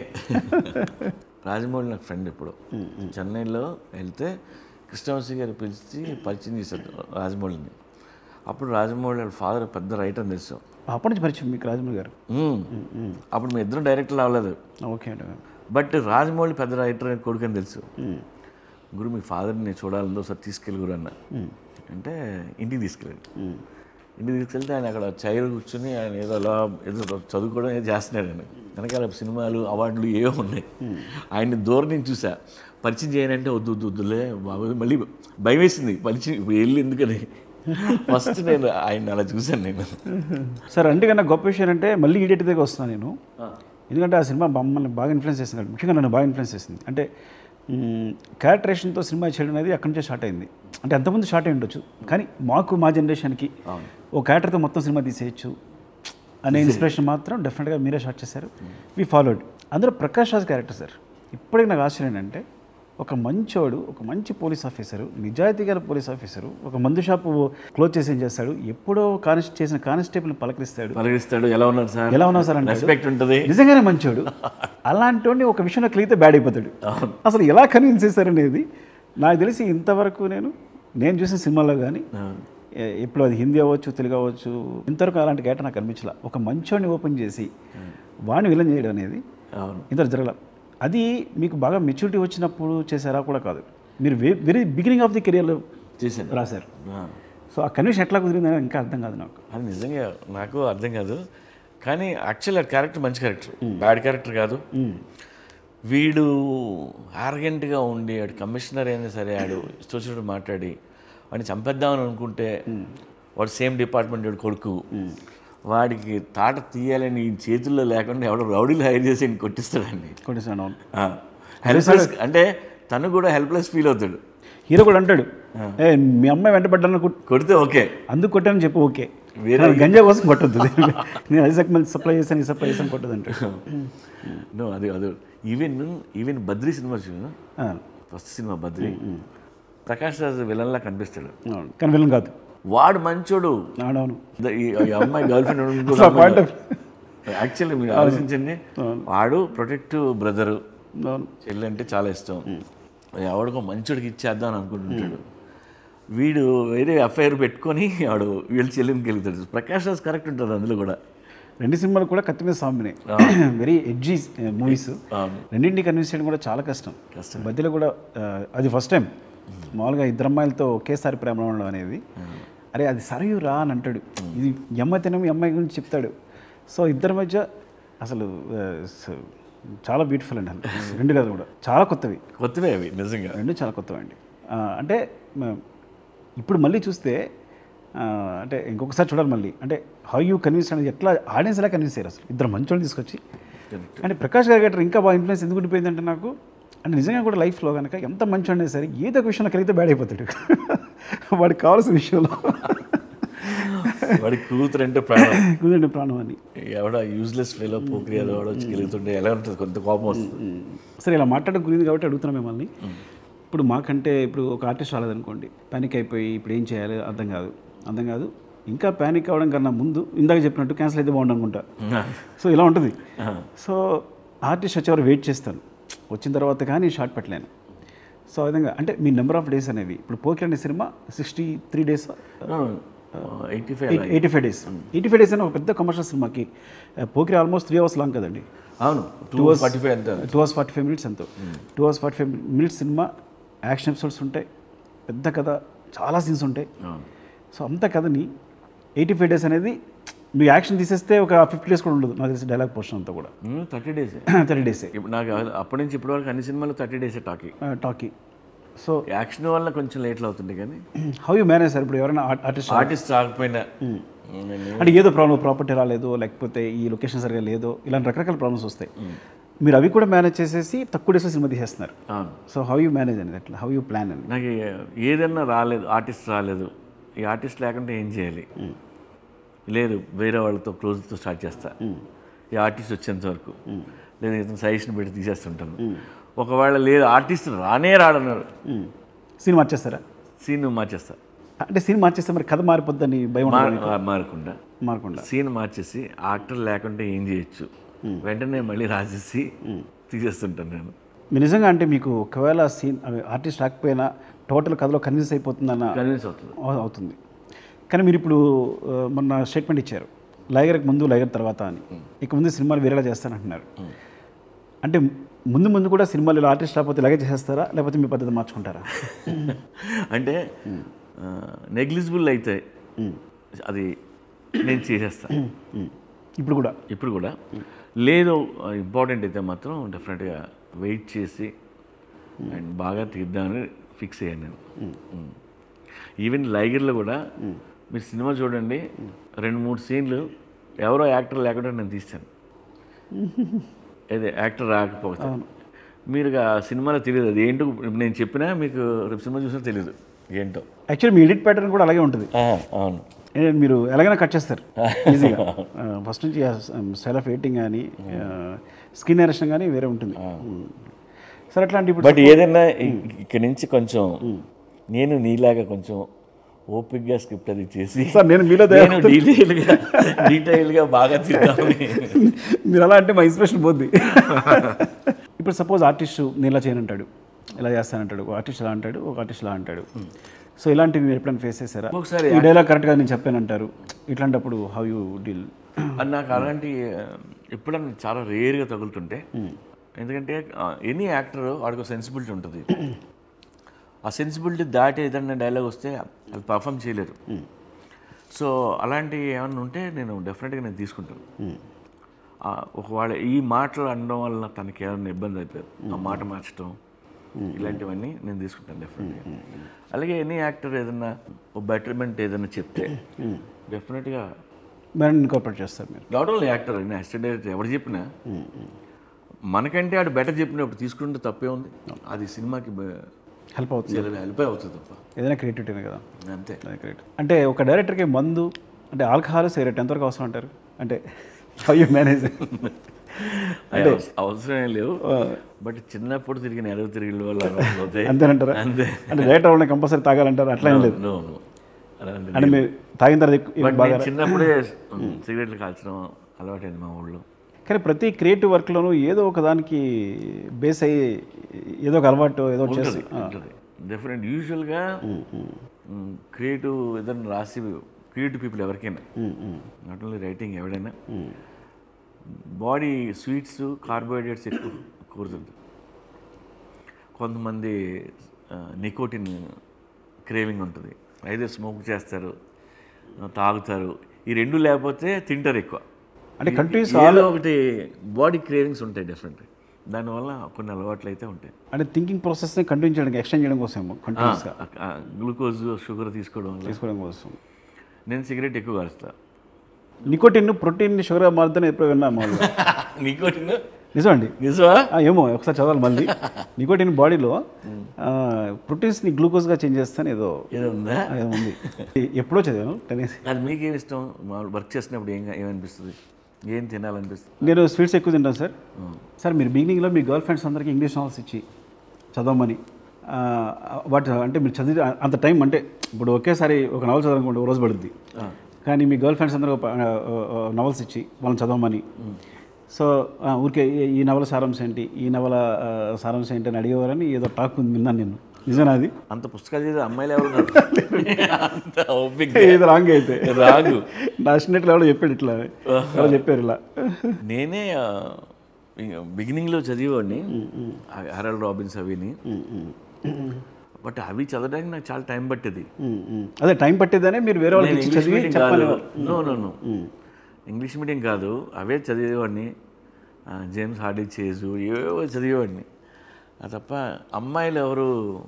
రాజమౌళి నాకు ఫ్రెండ్. ఇప్పుడు చెన్నైలో వెళ్తే కృష్ణవంశీ గారు పిలిచి పరిచయం చేశారు రాజమౌళిని. అప్పుడు రాజమౌళి వాళ్ళ ఫాదర్ పెద్ద రైటర్ అని తెలుసు. అప్పటి నుంచి పరిచయం మీకు రాజమౌళి గారు? అప్పుడు మీ ఇద్దరం డైరెక్టర్లు అవ్వలేదు. ఓకే. బట్ రాజమౌళి పెద్ద రైటర్ కొడుకు అని తెలుసు. గురు మీ ఫాదర్ని నేను చూడాలందో ఒకసారి తీసుకెళ్ళి గురు అన్న అంటే ఇంటికి తీసుకెళ్ళాడు. ఇంటికి తీసుకెళ్తే ఆయన అక్కడ చైర్ కూర్చొని ఆయన ఏదో చదువుకోవడం ఏదో చేస్తున్నాడు. ఆయన వెనకాల సినిమాలు అవార్డులు ఏవో ఉన్నాయి. ఆయన్ని దూరం నుంచి చూసా. పరిచయం చేయనంటే వద్దులే బాబు, మళ్ళీ భయం వేసింది పరిచయం ఇప్పుడు వెళ్ళి ఎందుకని. ఫస్ట్ నేను ఆయన అలా చూశాను నేను. సార్ అందుకన్నా గొప్ప విషయం అంటే మళ్ళీ ఈడేటి దగ్గర వస్తున్నాను నేను, ఎందుకంటే ఆ సినిమా మమ్మల్ని బాగా ఇన్ఫ్లుయెన్స్ చేసింది. ముఖ్యంగా నన్ను బాగా ఇన్ఫ్లుయెన్స్ చేసింది. అంటే క్యారెక్టరేషన్తో సినిమా చేయడం అనేది అక్కడి నుంచే స్టార్ట్ అయింది. అంటే అంతకుముందు స్టార్ట్ అయి ఉండొచ్చు, కానీ మా జనరేషన్కి ఓ క్యారెక్టర్తో మొత్తం సినిమా తీసేయచ్చు అనే ఇన్స్పిరేషన్ మాత్రం డెఫినెట్గా మీరే స్టార్ట్ చేశారు. We followed. అందులో ప్రకాష్ రాజ్ క్యారెక్టర్ సార్ ఇప్పటికి నాకు ఆశ్చర్యం ఏంటంటే, ఒక మంచోడు, ఒక మంచి పోలీస్ ఆఫీసరు, నిజాయితీ గల పోలీస్ ఆఫీసరు, ఒక మందు షాపు క్లోజ్ చేసి ఏం చేస్తాడు, ఎప్పుడో చేసిన కానిస్టేబుల్ని పలకరిస్తాడు, ఎలా ఉన్నారు సార్ అంటే రెస్పెక్ట్ ఉంటుంది, నిజంగానే మంచోడు. అలాంటి ఒక విషయంలో కలిగితే బ్యాడ్ అయిపోతాడు. అసలు ఎలా కన్విన్స్ చేశారనేది నాకు తెలిసి ఇంతవరకు నేను చూసిన సినిమాలో కానీ ఇప్పుడు అది హిందీ అవ్వచ్చు, తెలుగు అవ్వచ్చు, ఇంతవరకు అలాంటి క్యారెక్టర్ నాకు అనిపించలే. ఒక మంచోడిని ఓపెన్ చేసి వాడిని విలన్ చేయడం అనేది ఇంతవరకు జరగల. అది మీకు బాగా మెచ్యూరిటీ వచ్చినప్పుడు చేశారా కూడా కాదు, మీరు వెరీ బిగినింగ్ ఆఫ్ ది కెరియర్లో చేశాను రాశారు. సో ఆ కన్విషన్ ఎట్లా కుదిరిందని ఇంకా అర్థం కాదు నాకు. అది నిజంగా నాకు అర్థం కాదు. కానీ యాక్చువల్ క్యారెక్టర్ మంచి క్యారెక్టర్, బ్యాడ్ క్యారెక్టర్ కాదు. వీడు ఆర్గెంట్గా ఉండి వాడు కమిషనర్ అయినా సరే వాడు ఇష్టం మాట్లాడి వాడిని చంపేద్దామని అనుకుంటే వాడు సేమ్ డిపార్ట్మెంట్ వాడు కొడుకు, వాడికి తాట తీయాలని చేతుల్లో లేకుండా ఎవడో రౌడీలు హైర్ చేసి కొట్టిస్తాడండి. హెల్ప్లెస్ అంటే తను కూడా హెల్ప్లెస్ ఫీల్ అవుతాడు. హీరో కూడా అంటాడు, మీ అమ్మాయి వెంటబడ్డాను కొడితే ఓకే, అందుకు కొట్టానని చెప్పు, ఓకే, వేరే గంజా కోసం కొట్టద్దు, నేను అది సప్లై చేశాను కొట్టదు అంటాడు. అది ఈవెన్ బద్రీ సినిమా చూడు, ఫస్ట్ సినిమా బద్రీ, ప్రకాష్ రాజ్ విలన్లా కనిపిస్తాడు కానీ విలన్ కాదు, వాడు మంచోడు. అవునవును, అమ్మాయి గర్ల్ ఫ్రెండ్ యాక్చువల్లీ మీరు ఆలోచించండి, వాడు ప్రొటెక్టివ్ బ్రదరు, చెల్లి అంటే చాలా ఇష్టం, ఎవడికో మంచోడికి ఇచ్చేద్దాం అని అనుకుంటుంటాడు. వీడు వేరే ఎఫ్ఐఆర్ పెట్టుకొని వాడు వీళ్ళు చెల్లిని గెలుగుతాడు. ప్రకాష్ రాజ్ కరెక్ట్ ఉంటుంది అందులో కూడా. రెండు సినిమాలు కూడా కత్తి మీద సాంబినే, వెరీ ఎడ్జీ మూవీస్. రెండింటిని కన్విన్స్ చేయడం కూడా చాలా కష్టం. మధ్యలో కూడా అది ఫస్ట్ టైం మామూలుగా ఇద్దరు అమ్మాయిలతో ఒకేసారి ప్రేమ ఉండడం అనేది, అరే అది సరయురా అని అంటాడు, ఇది అమ్మాయి తినము అమ్మాయి గురించి చెప్తాడు. సో ఇద్దరి మధ్య అసలు చాలా బ్యూటిఫుల్ అండి. రెండు కథలు కూడా చాలా కొత్తవి అవి నిజంగా రెండు చాలా కొత్తవి అండి. అంటే ఇప్పుడు మళ్ళీ చూస్తే అంటే ఇంకొకసారి చూడాలి మళ్ళీ, అంటే హౌ యూ కన్విన్స్ అనేది ఎట్లా ఆడియన్స్ ఎలా కన్విన్స్ అయ్యారు అసలు ఇద్దరు మంచోళ్ళని తీసుకొచ్చి. అంటే ప్రకాష్ గారి గట్రా ఇంకా బాగా ఇన్ఫ్లుయెన్స్ ఎందుకు ఉండిపోయిందంటే నాకు, అంటే నిజంగా కూడా లైఫ్లో కనుక ఎంత మంచి అనేది సరే ఏదో ఒక విషయంలో కలిగితే బ్యాడ్ అయిపోతాడు వాడికి కావాల్సిన విషయంలో. వాడికి కూతురంటే ప్రాణం అని ఎవడ యూజ్లెస్ ఫెలో పోక్రియాలో వచ్చి గెలుగుతుంటే ఎలా ఉంటుంది, కొంత కోపం వస్తుంది. సరే ఇలా మాట్లాడడం గురించి కాబట్టి అడుగుతున్నాం మిమ్మల్ని. ఇప్పుడు మాకంటే ఇప్పుడు ఒక ఆర్టిస్ట్ రాలేదనుకోండి, ప్యానిక్ అయిపోయి ఇప్పుడు ఏం చేయాలి అర్థం కాదు. ఇంకా ప్యానిక్ అవ్వడం కన్నా ముందు ఇందాక చెప్పినట్టు క్యాన్సిల్ అయితే బాగుండు అనుకుంటా. సో ఇలా ఉంటుంది. సో ఆర్టిస్ట్ వచ్చేవారు వెయిట్ చేస్తాను, వచ్చిన తర్వాత కానీ షార్ట్ పెట్టలేను. సో ఆ విధంగా అంటే మీ నెంబర్ ఆఫ్ డేస్ అనేవి ఇప్పుడు పోకిరి అనే సినిమా 63 days 85 days 85 days అని ఒక పెద్ద కమర్షియల్ సినిమాకి పోకిరి ఆల్మోస్ట్ 3 hours లాంగ్ కదండి. అవును 2:45 ఎంత 2 hours 45 minutes ఎంతో 2 hours 45 minutes సినిమా, యాక్షన్ ఎపిసోడ్స్ ఉంటాయి, పెద్ద కథ, చాలా సీన్స్ ఉంటాయి. సో అంత కథని 85 days అనేది మీ యాక్షన్ తీసేస్తే ఒక 50 days కూడా ఉండదు నాకు తెలిసి డైలాగ్ పోర్షన్ అంతా కూడా. 30 days 30 days ఇప్పుడు నాకు అప్పటి నుంచి ఇప్పటి వరకు అన్ని సినిమాలు 30 days టాకీ. సో యాక్షన్ వల్ల కొంచెం లేట్లు అవుతుంది కానీ హౌ యూ మేనేజ్ సార్? ఇప్పుడు ఎవరైనా ఆర్టిస్ట్ రాకపోయినా అంటే ఏదో ప్రాబ్లం, ప్రాపర్టీ రాలేదు, లేకపోతే ఈ లొకేషన్ సరిగా లేదో, ఇలాంటి రకరకాల ప్రాబ్లమ్స్ వస్తాయి. మీరు అవి కూడా మేనేజ్ చేసేసి తక్కువ డేస్లో సినిమా తీసేస్తున్నారు. సో హౌ యూ మేనేజ్ అనేది అట్లా, హౌ యూ ప్లాన్ అని? నాకు ఏదన్నా రాలేదు, ఆర్టిస్ట్ రాలేదు, ఈ ఆర్టిస్ట్ లేకుంటే ఏం చేయాలి, లేదు వేరే వాళ్ళతో క్లోజ్తో స్టార్ట్ చేస్తా, ఈ ఆర్టిస్ట్ వచ్చేంత వరకు, లేదా ఇతను సజెషన్ పెట్టి తీసేస్తుంటాను. ఒకవేళ లేదు ఆర్టిస్ట్ రాడన్నారు, సీన్ మార్చేస్తారా? సీన్ మార్చేస్తా. అంటే సీన్ మార్చేస్తే మరి కథ మారిపోద్దని భయం మారకుండా సీన్ మార్చేసి యాక్టర్ లేకుంటే ఏం చేయొచ్చు వెంటనే మళ్ళీ రాసేసి తీసేస్తుంటాను నేను. మీరు నిజంగా అంటే మీకు ఒకవేళ సీన్ ఆర్టిస్ట్ రాకపోయినా టోటల్ కథలో కన్విన్స్ అయిపోతుందన్న కన్విన్స్ అవుతుంది. కానీ మీరు ఇప్పుడు మొన్న స్టేట్మెంట్ ఇచ్చారు, లైగర్కి ముందు లైగర్ తర్వాత అని. ఇక ముందు సినిమాలు వేరేలా చేస్తానంటున్నారు. అంటే ముందు కూడా సినిమాలు ఇలా ఆర్టిస్ట్ రాకపోతే ఇలాగే చేసేస్తారా, లేకపోతే మీ పద్ధతి మార్చుకుంటారా? అంటే నెగ్లిజిబుల్ అయితే అది నేను చేసేస్తాను ఇప్పుడు కూడా లేదు ఇంపార్టెంట్ అయితే మాత్రం డెఫినెట్గా వెయిట్ చేసి అండ్ బాగా తీద్దామని ఫిక్స్ అయ్యాను నేను. ఈవెన్ లైగర్లో కూడా మీరు సినిమా చూడండి, 2-3 సీన్లు ఎవరో యాక్టర్ లేకుండా నేను తీస్తాను. అదే యాక్టర్ రాకపోతే మీరు ఆ సినిమాలో తెలియదు అది ఏంటో. నేను చెప్పినా మీకు రేపు సినిమా చూసినా తెలియదు ఏంటో. యాక్చువల్లీ మీ ఎడిట్ ప్యాటర్న్ కూడా అలాగే ఉంటుంది. అవును, మీరు ఎలాగైనా కట్ చేస్తారు ఈజీగా. ఫస్ట్ నుంచి స్టైల్ ఆఫ్ ఎడిటింగ్ కానీ స్కిన్ నరేషన్ కానీ వేరే ఉంటుంది. సరే అట్లాంటి ఇప్పుడు బట్ ఏదైనా ఇక్కడ నుంచి కొంచెం నేను నీలాగా కొంచెం ఓపిక్గా స్క్రిప్ట్ అది చేసి సార్ నేను మీలో డీటెయిల్గా బాగా తీద్దామని. మీరు అలా అంటే మా ఇన్స్పిరేషన్ పోద్ది. ఇప్పుడు సపోజ్ ఆర్టిస్ట్ నేను ఇలా చేయనంటాడు, ఇలా చేస్తానంటాడు, ఒక ఆర్టిస్ట్ ఇలా అంటాడు, ఒక ఆర్టిస్ట్ ఇలా అంటాడు. సో ఇలాంటివి మీరు ఎప్పుడైనా ఫేస్ చేశారా? ఒకసారి ఈ డైలాగ్ కరెక్ట్గా నేను చెప్పానంటారు, ఇట్లాంటప్పుడు హౌ యూ డీల్? నాకు అలాంటి ఎప్పుడన్నా చాలా రేర్గా తగులుతుంటే, ఎందుకంటే ఎనీ యాక్టర్ వాడికి సెన్సిబిలిటీ ఉంటుంది. ఆ సెన్సిబిలిటీ దాటి ఏదన్నా డైలాగ్ వస్తే అది పర్ఫామ్ చేయలేరు. సో అలాంటివి ఏమన్నా ఉంటే నేను డెఫినెట్గా నేను తీసుకుంటాను. ఒకవేళ ఈ మాటలు అనడం వల్ల తనకి ఏమైనా ఇబ్బంది అయిపోయారు, ఆ మాట మార్చడం ఇలాంటివన్నీ నేను తీసుకుంటాను డెఫినెట్గా. అలాగే ఎనీ యాక్టర్ ఏదన్నా ఒక బెటర్మెంట్ ఏదైనా చెప్తే డెఫినెట్గా ఇన్కార్పొరేట్ చేస్తారు మీరు. నాట్ ఓన్లీ యాక్టర్ అయినా అసిస్టెంట్ డైరెక్టర్ ఎవరు చెప్పినా మనకంటే ఆడు బెటర్ చెప్పినప్పుడు తీసుకుంటే తప్పే ఉంది. అది సినిమాకి హెల్ప్ అవుతుంది తప్ప ఏదైనా క్రియేటివిటీనే కదా. అంతే. అంటే ఒక డైరెక్టర్కి మందు అంటే ఆల్కహాల్ సిగరెట్ ఎంతవరకు అవసరం అంటారు? అంటే హౌ యూ మేనేజ్? అంటే అవసరం ఏం లేవు, బట్ చిన్నప్పుడు తిరిగిన ఎడవ తిరిగిన వల్ల అంతేనంటారా? అంతే. అంటే డైరెక్టర్ వాళ్ళని కంపల్సరీ తాగాలంటారు, అట్లా ఏం లేదు? అంటే మీరు తాగిన తర్వాత చిన్నప్పుడే సిగరెట్లు కాల్చడం అలవాటైంది మా ఊళ్ళో. కానీ ప్రతి క్రియేటివ్ వర్క్లోనూ ఏదో ఒక దానికి బేస్ అయ్యి ఏదో ఒక అలవాటు ఏదో చేసి డెఫినెట్. యూజువల్గా క్రియేటివ్ ఏదైనా రాసి క్రియేటివ్ పీపుల్ ఎవరికైనా, నాట్ ఓన్లీ రైటింగ్, ఎవడైనా బాడీ స్వీట్స్ కార్బోహైడ్రేట్స్ ఎక్కువ కోరుతుంది. కొంతమంది నికోటిన్ క్రేవింగ్ ఉంటుంది, అయితే స్మోక్ చేస్తారు, తాగుతారు. ఈ రెండు లేకపోతే తింటారు ఎక్కువ. అంటే కంటిన్యూస్ ఒకటి బాడీ క్రేవింగ్స్ ఉంటాయి డెఫినెట్గా, దానివల్ల కొన్ని అలవాట్లు అయితే ఉంటాయి. అంటే థింకింగ్ ప్రాసెస్ని కంటిన్యూ చేయడానికి, ఎక్స్టెండ్ చేయడం కోసం కంటిన్యూస్గా గ్లూకోజ్ షుగర్ తీసుకోవడం కోసం. నేను సిగరెట్ ఎక్కువ కాలుస్తాను. నికోటిన్ ప్రోటీన్ షుగర్గా మారుతుందని ఎప్పుడు విన్నా. నికోటిన్ నిజం అండి? నిజమా? ఏమో ఒకసారి చదవాలి మళ్ళీ. నికోటిన్ బాడీలో ప్రోటీన్స్ని గ్లూకోజ్గా చేంజ్ చేస్తాను ఏదో ఉందా? ఏదో ఉంది, ఎప్పుడో చదివాను. అది మీకేం ఇష్టం? వర్క్ చేసినప్పుడు ఏమనిపిస్తుంది, ఏం తినాలనిపిస్తుంది? నేను స్వీట్స్ ఎక్కువ తింటాను సార్. సార్ మీరు బిగినింగ్లో మీ గర్ల్ ఫ్రెండ్స్ అందరికీ ఇంగ్లీష్ నావెల్స్ ఇచ్చి చదవమని, వాటి అంటే మీరు చదివి అంత టైం, అంటే ఇప్పుడు ఒకేసారి ఒక నవల్ చదవనుకోండి, ఒక రోజు పడుద్ది. కానీ మీ గర్ల్ ఫ్రెండ్స్ అందరూ నవల్స్ ఇచ్చి వాళ్ళని చదవమని, సో ఊరికే ఈ నవల సారాంశం ఏంటి, ఈ నవల సారాంశం ఏంటి అని అడిగేవారని ఏదో టాక్ ఉంది, విన్నాను నేను. నిజనా అది? అంత పుస్తకాలు చదివే అమ్మాయిలు ఎవరు ఉన్నారు? అంత ఓపిక ఇది రాంగ్ అయితే రాగు. నాశనట్లు ఎవడో చెప్పాడు ఇట్లా, ఎవరో చెప్పారు ఇలా. నేనే బిగినింగ్లో చదివేవాడిని హెరాల్డ్ రాబిన్స్ అవిని. బట్ అవి చదవడానికి నాకు చాలా టైం పట్టేది. అదే టైం పట్టేదనే మీరు వేరే వాళ్ళకి ఇచ్చి ఇంగ్లీష్ చదివి మీడియం చెప్పాలి. కాదు. నో ఇంగ్లీష్ మీడియం కాదు, అవే చదివేవాడిని. జేమ్స్ హార్డీ చేజు ఏవేవో చదివేవాడిని. అది తప్ప అమ్మాయిలు ఎవరు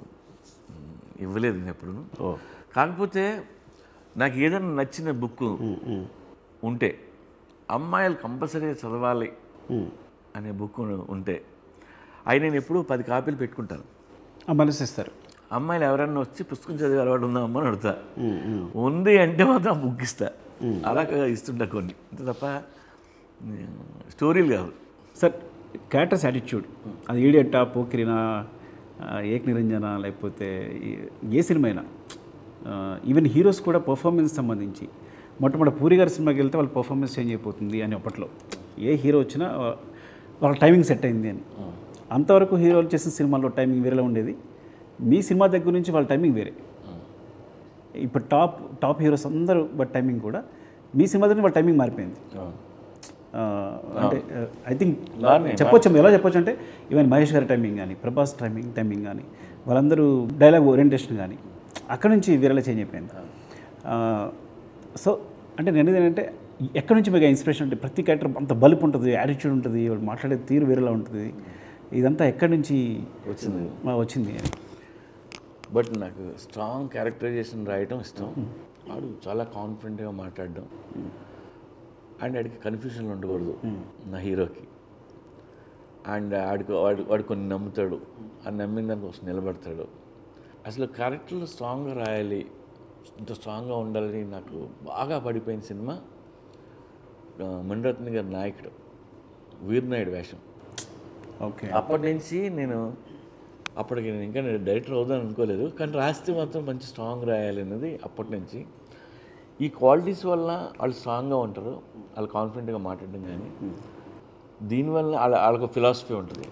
ఇవ్వలేదు నేను ఎప్పుడు. కాకపోతే నాకు ఏదైనా నచ్చిన బుక్ ఉంటే అమ్మాయిలు కంపల్సరీగా చదవాలి అనే బుక్ ఉంటే అవి నేను ఎప్పుడూ 10 కాపీలు పెట్టుకుంటాను. మనసిస్తారు. అమ్మాయిలు ఎవరన్నా వచ్చి పుస్తకం చదివే అలవాటు ఉందా అమ్మని అడుగుతా. ఉంది అంటే మాత్రం బుక్ ఇస్తా. అలా ఇస్తుంటా కొన్ని, అంతే తప్ప స్టోరీలు కాదు. సార్ క్యారెక్టర్స్ యాటిట్యూడ్ అది ఈడియట్టా, పోకిరినా, ఏక్ నిరంజన, లేకపోతే ఏ సినిమా అయినా, ఈవెన్ హీరోస్ కూడా పర్ఫార్మెన్స్ సంబంధించి మొట్టమొదటి పూరి గారి సినిమాకి వెళ్తే వాళ్ళ పర్ఫార్మెన్స్ చేంజ్ అయిపోతుంది అని అప్పట్లో ఏ హీరో వచ్చినా వాళ్ళ టైమింగ్ సెట్ అయింది అని. అంతవరకు హీరోలు చేసిన సినిమాల్లో టైమింగ్ వేరేలా ఉండేది. మీ సినిమా దగ్గర నుంచి వాళ్ళ టైమింగ్ వేరే. ఇప్పుడు టాప్ హీరోస్ అందరూ బట్ టైమింగ్ కూడా మీ సినిమా దగ్గర వాళ్ళ టైమింగ్ మారిపోయింది. అంటే ఐ థింక్ చెప్పొచ్చు, ఎలా చెప్పొచ్చు అంటే ఈవెన్ మహేష్ గారి టైమింగ్ కానీ, ప్రభాస్ టైమింగ్ కానీ, వాళ్ళందరూ డైలాగ్ ఓరియంటేషన్ కానీ అక్కడ నుంచి వేరేలా చేంజ్ అయిపోయింది. సో అంటే నేను ఏంటంటే ఎక్కడి నుంచి మీకు ఇన్స్పిరేషన్ అంటే ప్రతి క్యారెక్టర్ అంత బలుపు ఉంటుంది, యాటిట్యూడ్ ఉంటుంది, వాళ్ళు మాట్లాడే తీరు వేరేలా ఉంటుంది, ఇదంతా ఎక్కడి నుంచి వచ్చింది? బట్ నాకు స్ట్రాంగ్ క్యారెక్టరైజేషన్ రాయటం ఇష్టం. వాడు చాలా కాన్ఫిడెంట్గా మాట్లాడడం, అండ్ వాడికి కన్ఫ్యూజన్ ఉండకూడదు నా హీరోకి. అండ్ వాడు కొన్ని నమ్ముతాడు, ఆ నమ్మిన దానికోసం నిలబడతాడు. అసలు క్యారెక్టర్లు స్ట్రాంగ్గా రాయాలి, ఇంత స్ట్రాంగ్గా ఉండాలని నాకు బాగా పడిపోయిన సినిమా మణిరత్నం గారి నాయకుడు, వీరనాయుడు వేషం. ఓకే. అప్పటి నుంచి అప్పటికి నేను ఇంకా డైరెక్టర్ అవుదాను అనుకోలేదు, కానీ రాస్తే మాత్రం మంచి స్ట్రాంగ్ రాయాలి అన్నది అప్పటి నుంచి. ఈ క్వాలిటీస్ వల్ల వాళ్ళు స్ట్రాంగ్గా ఉంటారు, వాళ్ళు కాన్ఫిడెంట్గా మాట్లాడడం. కానీ దీనివల్ల వాళ్ళకు ఫిలాసఫీ ఉంటుంది.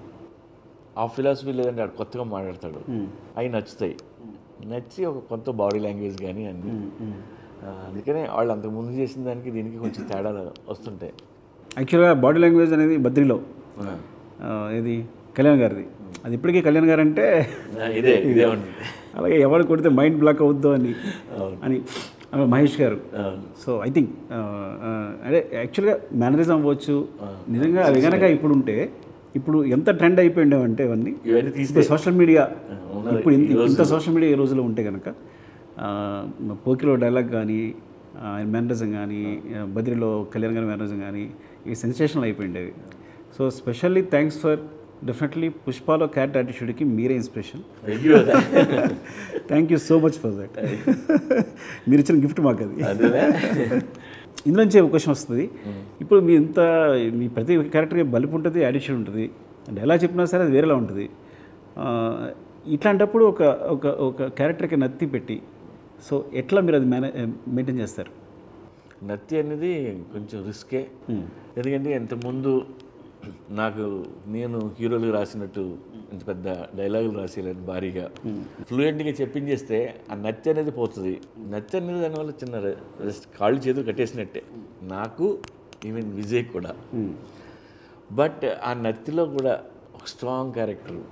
ఆ ఫిలాసఫీ లేదంటే వాడు కొత్తగా మాట్లాడతాడు, అవి నచ్చుతాయి. నచ్చి ఒక కొత్త బాడీ లాంగ్వేజ్ కానీ అన్నీ. అందుకనే వాళ్ళు అంతకుముందు చేసిన దానికి దీనికి కొంచెం తేడాలు వస్తుంటాయి. యాక్చువల్గా బాడీ లాంగ్వేజ్ అనేది బద్రీలో ఇది కళ్యాణ్ గారిది, అది ఇప్పటికీ కళ్యాణ్ గారు అంటే ఇదే ఉంటుంది. అలాగే ఎవరు కొడితే మైండ్ బ్లాక్ అవుద్దో అని మహేష్ గారు. సో ఐ థింక్ అదే యాక్చువల్గా మేనరిజం అవ్వచ్చు, నిజంగా అది కనుక ఇప్పుడు ఉంటే ఇప్పుడు ఎంత ట్రెండ్ అయిపోయిండేవంటే ఇవన్నీ ఇప్పుడు సోషల్ మీడియా, ఇప్పుడు ఇంత సోషల్ మీడియా ఈ రోజులో ఉంటే కనుక పోకిలో డైలాగ్ కానీ, మేనరిజం కానీ, బద్రీలో కళ్యాణ్ గారి మేనరిజం కానీ ఈ సెన్సేషనల్ అయిపోయిండేవి. So specially thanks for definitely పుష్పాలో క్యారెక్టర్ యాటిట్యూడ్కి మీరే inspiration. Thank you so much for that. మీరు ఇచ్చిన గిఫ్ట్ మాకు అది. ఇందులో నుంచి ఒక క్వశ్చన్ వస్తుంది. ఇప్పుడు మీ ప్రతి క్యారెక్టర్కి బలుపు ఉంటుంది, యాటిట్యూడ్ ఉంటుంది, అంటే ఎలా చెప్పినా సరే అది వేరేలా ఉంటుంది. ఇట్లాంటప్పుడు ఒక క్యారెక్టర్కి నత్తి పెట్టి సో ఎట్లా మీరు అది మెయింటైన్ చేస్తారు? నత్తి అనేది కొంచెం రిస్కే. ఎందుకంటే ఇంతకుముందు నేను హీరోలు రాసినట్టు ఇంత పెద్ద డైలాగులు రాసేయాలని భారీగా ఫ్లూయెంట్గా చెప్పించేస్తే ఆ నత్తి అనేది పోతుంది. నత్తి అనేది దానివల్ల చిన్న కాళ్ళు చేతులు కట్టేసినట్టే నాకు, ఈవెన్ విజయ్ కూడా. బట్ ఆ నత్తిలో కూడా ఒక స్ట్రాంగ్ క్యారెక్టర్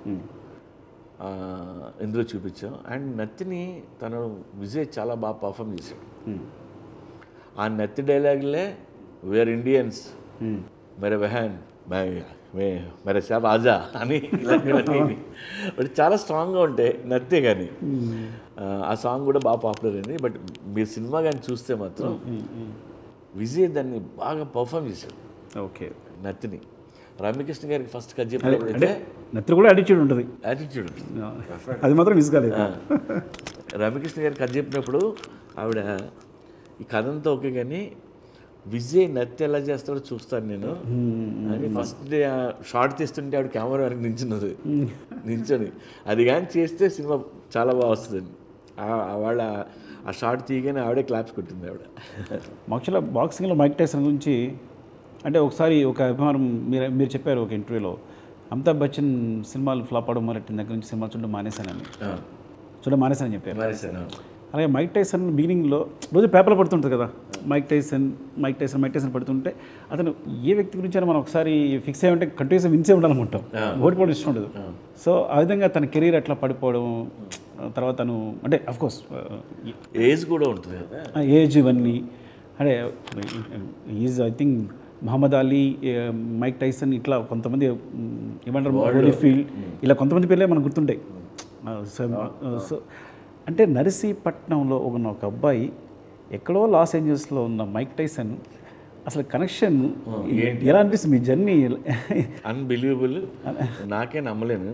ఇందులో చూపించాం. అండ్ నత్తిని విజయ్ చాలా బాగా పర్ఫామ్ చేశాడు. ఆ నత్తి డైలాగులే వేర్ ఇండియన్స్ మెరే బెహన్ మెరే సాబ్ ఆజా అని ఇలాంటివన్నీ బట్ చాలా స్ట్రాంగ్గా ఉంటాయి నత్తే. కానీ ఆ సాంగ్ కూడా బాగా పాపులర్ అయింది. బట్ మీరు సినిమా కానీ చూస్తే మాత్రం విజయ్ దాన్ని బాగా పర్ఫామ్ చేశాడు. ఓకే. నత్తిని రమ్యకృష్ణ గారికి ఫస్ట్ కట్ చెప్పినప్పుడు నత్తి కూడా యాటిట్యూడ్ ఉంటుంది, అది మాత్రం మిస్ కాలేదు. రమ్యకృష్ణ గారికి కట్ చెప్పినప్పుడు ఆవిడ ఈ కథ అంతా ఓకే, కానీ విజయ్ నత్తి ఎలా చేస్తాడో చూస్తాను నేను అని ఫస్ట్ డే షార్ట్ తీస్తుంటే ఆవిడ కెమెరా వరకు నించొని అది కానీ చేస్తే సినిమా చాలా బాగా వస్తుందండి. వాళ్ళ ఆ షార్ట్ తీయగానే ఆవిడే క్లాప్స్ కొట్టింది ఆవిడ. యాక్చువల్గా బాక్సింగ్లో మైక్ టైసన్ గురించి అంటే ఒకసారి ఒక అభిమానం మీరు చెప్పారు ఒక ఇంటర్వ్యూలో, అమితాబ్ బచ్చన్ సినిమాలు ఫ్లాప్ అవడం మొదలెట్టిన దగ్గర నుంచి సినిమా చూడడం మానేశానని చెప్పారు. అలాగే మైక్ టైసన్ బిగినింగ్లో రోజు పేపర్లో పడుతుంటుంది కదా, మైక్ టైసన్ పడుతుంటే అతను ఏ వ్యక్తి గురించి అయినా మనం ఒకసారి ఫిక్స్ అయ్యి ఉంటే కంటిన్యూస్గా విన్సే ఉండాలనుకుంటాం, ఓడిపోవడం ఇష్టం ఉండదు. సో ఆ విధంగా తన కెరీర్ అట్లా పడిపోవడం, తర్వాత తను అంటే అఫ్కోర్స్ ఏజ్ కూడా ఉంటుంది కదా, ఏజ్ ఇవన్నీ అంటే is I think Muhammad Ali, Mike Tyson ఇట్లా కొంతమంది ఏమంటారు హోలీఫీల్డ్ ఇలా కొంతమంది పేర్లే మనకు గుర్తుంటాయి. సో అంటే నర్సీపట్నంలో ఒక అబ్బాయి ఎక్కడో లాస్ ఏంజల్స్లో ఉన్న మైక్ టైసన్ అసలు కనెక్షన్ ఎలా అనిపిస్తుంది మీ జర్నీ? అన్బిలీవబుల్, నాకే నమ్మలేను.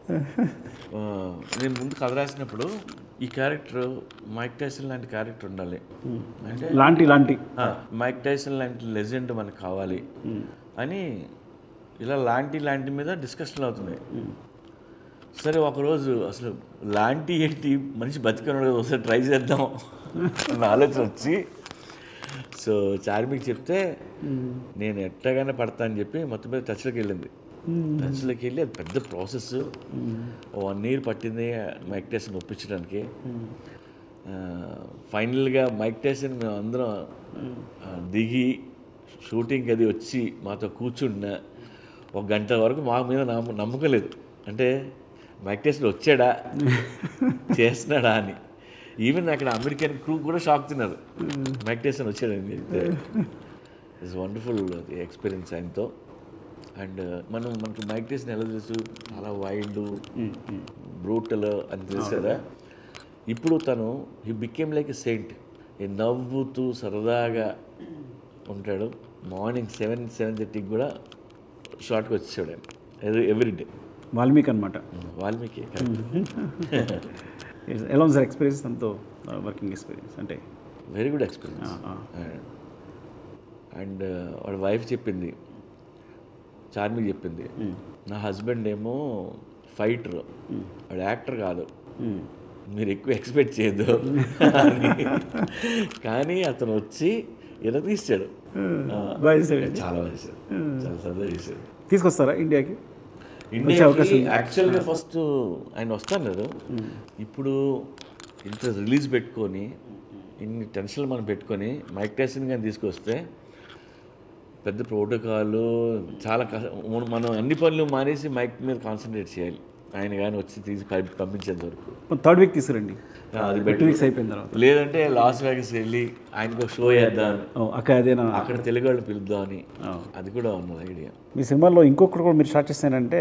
నేను ముందు కథ రాసినప్పుడు ఈ క్యారెక్టర్ మైక్ టైసన్ లాంటి క్యారెక్టర్ ఉండాలి అంటే లాంటి మైక్ టైసన్ లాంటి లెజెండ్ మనకు కావాలి అని ఇలా లాంటి మీద డిస్కషన్లు అవుతున్నాయి. సరే ఒకరోజు అసలు లాంటి ఏంటి మనిషి బతికన్నాడు ఒకసారి ట్రై చేద్దాం అన్న ఆలోచన వచ్చి సో చార్మికి చెప్తే నేను ఎట్టగానే పడతా అని చెప్పి మొత్తం మీద టచ్లోకి వెళ్ళింది. టచ్లోకి వెళ్ళి అది పెద్ద ప్రాసెస్, 1 year పట్టింది మైక్ టైసన్ ఒప్పించడానికి. ఫైనల్గా మైక్ టైసన్ మేము అందరం దిగి షూటింగ్కి అది వచ్చి మాతో కూర్చున్న 1 గంట వరకు మా మీద నమ్మకం లేదు. అంటే మైక్ టైసన్ వచ్చాడా చేస్తున్నాడా అని. ఈవెన్ అక్కడ అమెరికన్ క్రూ కూడా షాక్ తిన్నారు మైక్ టైసన్ వచ్చాడని. ఇట్స్ వండర్ఫుల్ ఎక్స్పీరియన్స్ ఆయనతో. అండ్ మనకు మైక్ టైసన్ ఎలా తెలుసు, చాలా వైల్డ్ బ్రూటల్ అని తెలుసు కదా. ఇప్పుడు తను he became like a saint. నవ్వుతూ సరదాగా ఉంటాడు. మార్నింగ్ 7:30 కూడా షార్ట్కి వచ్చేసాడు ఆయన ఎవ్రీడే. వాల్మీకి అనమాట. వాల్మీకి ఎలా ఉంది సార్ ఎక్స్పీరియన్స్ అంతా వర్కింగ్ ఎక్స్పీరియన్స్? అంటే వెరీ గుడ్ ఎక్స్పీరియన్స్. అండ్ వాడి వైఫ్ చెప్పింది, చార్మికి చెప్పింది, నా హస్బెండ్ ఏమో ఫైటర్, వాడు యాక్టర్ కాదు, మీరు ఎక్కువ ఎక్స్పెక్ట్ చేయొద్దు కానీ అతను వచ్చి ఇలా తీసాడు, చాలా బాగా చేశాడు, చాలా సరదా చేశాడు. తీసుకొస్తారా ఇండియాకి? యాక్చువల్గా ఫస్ట్ ఆయన వస్తాడు. ఇప్పుడు ఇంత రిలీజ్ పెట్టుకొని ఇన్ని టెన్షన్లు మనం పెట్టుకొని మైక్ టైసన్ కానీ తీసుకొస్తే పెద్ద ప్రోటోకాల్ చాలా మనం అన్ని పనులు మానేసి మైక్ మీద కాన్సన్ట్రేట్ చేయాలి. ఆయన కానీ వచ్చి తీసి పంపించేంత వరకు 3rd week తీసుకురండి, అది 2 weeks అయిపోయిన తర్వాత. లేదంటే లాస్ వేగస్ వెళ్ళి ఆయనకు ఒక షో చేద్దాం, అక్కడ తెలుగు వాళ్ళు పిలుద్దామని, అది కూడా ఉన్నది ఐడియా. మీ సినిమాలో ఇంకొకటి కూడా మీరు స్టార్ట్ చేస్తానంటే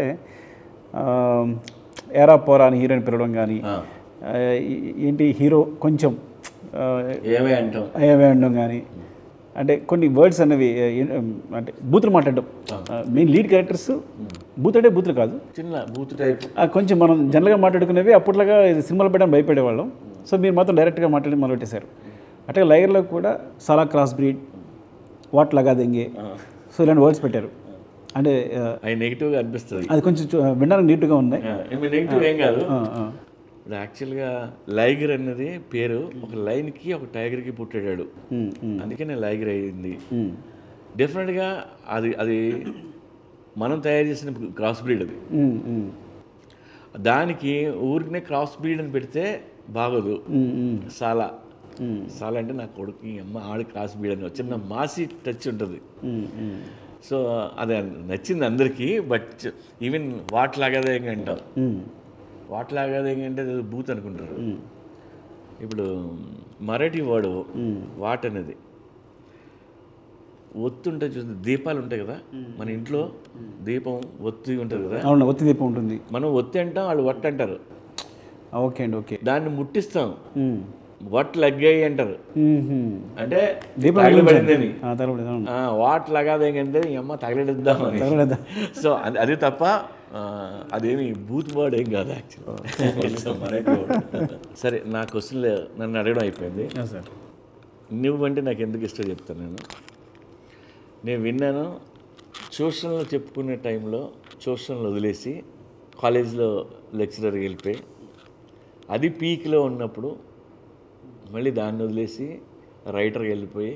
ఏరా పోరా అని హీరోయిన్ పిలవడం కానీ, ఏంటి హీరో కొంచెం ఏమే అంటాం కానీ, అంటే కొన్ని వర్డ్స్ అనేవి అంటే బూతులు మాట్లాడడం. మెయిన్ లీడ్ క్యారెక్టర్స్ బూత్ అంటే బూతులు కాదు, చిన్న బూత్ టైప్ కొంచెం మనం జనరల్గా మాట్లాడుకునేవి. అప్పట్లాగా సినిమాలు పెట్టడం భయపడేవాళ్ళం. సో మీరు మాత్రం డైరెక్ట్గా మాట్లాడి మొదలెట్టేశారు. అంటే లైగర్లో కూడా చాలా క్రాస్ బ్రీడ్, వాట్ లగా దెంగే, సో ఇలాంటి వర్డ్స్ పెట్టారు. అంటే నెగిటివ్గా అనిపిస్తుంది, అది కొంచెం వినడానికి నీట్గా ఉన్నాయి. నెగిటివ్ ఏం కాదు. ఇప్పుడు యాక్చువల్గా లైగర్ అన్నది పేరు ఒక లైన్కి ఒక టైగర్కి పుట్టాడు, అందుకనే లైగర్ అయింది. డెఫినెట్గా అది మనం తయారు చేసిన క్రాస్ బ్రీడ్. అది దానికి ఊరికనే క్రాస్ బ్రీడ్ అని పెడితే బాగోదు. సాలా అంటే నా కొడుకు అమ్మ ఆడి క్రాస్ బ్రీడ్ అని చిన్న మాసి టచ్ ఉంటుంది. సో అది నచ్చింది అందరికీ. బట్ ఈవెన్ వాట్ లాగాదే అంటాం, వాట్ లాగాదే అంటే బూత్ అనుకుంటారు. ఇప్పుడు మరాఠీ వర్డ్ వాట్ అనేది ఒత్తి ఉంటుంది, చూసి దీపాలు ఉంటాయి కదా మన ఇంట్లో, దీపం ఒత్తి ఉంటుంది కదా. అవును, ఒత్తి దీపం ఉంటుంది. మనం ఒత్తి అంటాం, వాళ్ళు వట్ అంటారు. ఓకే అండి, ఓకే. దాన్ని ముట్టిస్తాం, వట్ లగ్గాయి అంటారు. అంటే తగలబడిందని. వాట్ లగాదేంటే ఈ అమ్మ తగలడిద్దామని. సో అది తప్ప అదేమి బూత్ వర్డ్ ఏం కాదు యాక్చువల్లీ. సరే, నా క్వశ్చన్లు నన్ను అడగడం అయిపోయింది. నువ్వంటే నాకు ఎందుకు ఇష్టం చెప్తాను. నేను విన్నాను, ట్యూషన్లో చెప్పుకునే టైంలో ట్యూషన్లు వదిలేసి కాలేజ్లో లెక్చరర్కి వెళ్ళిపోయి, అది పీక్లో ఉన్నప్పుడు మళ్ళీ దాన్ని వదిలేసి రైటర్కి వెళ్ళిపోయి,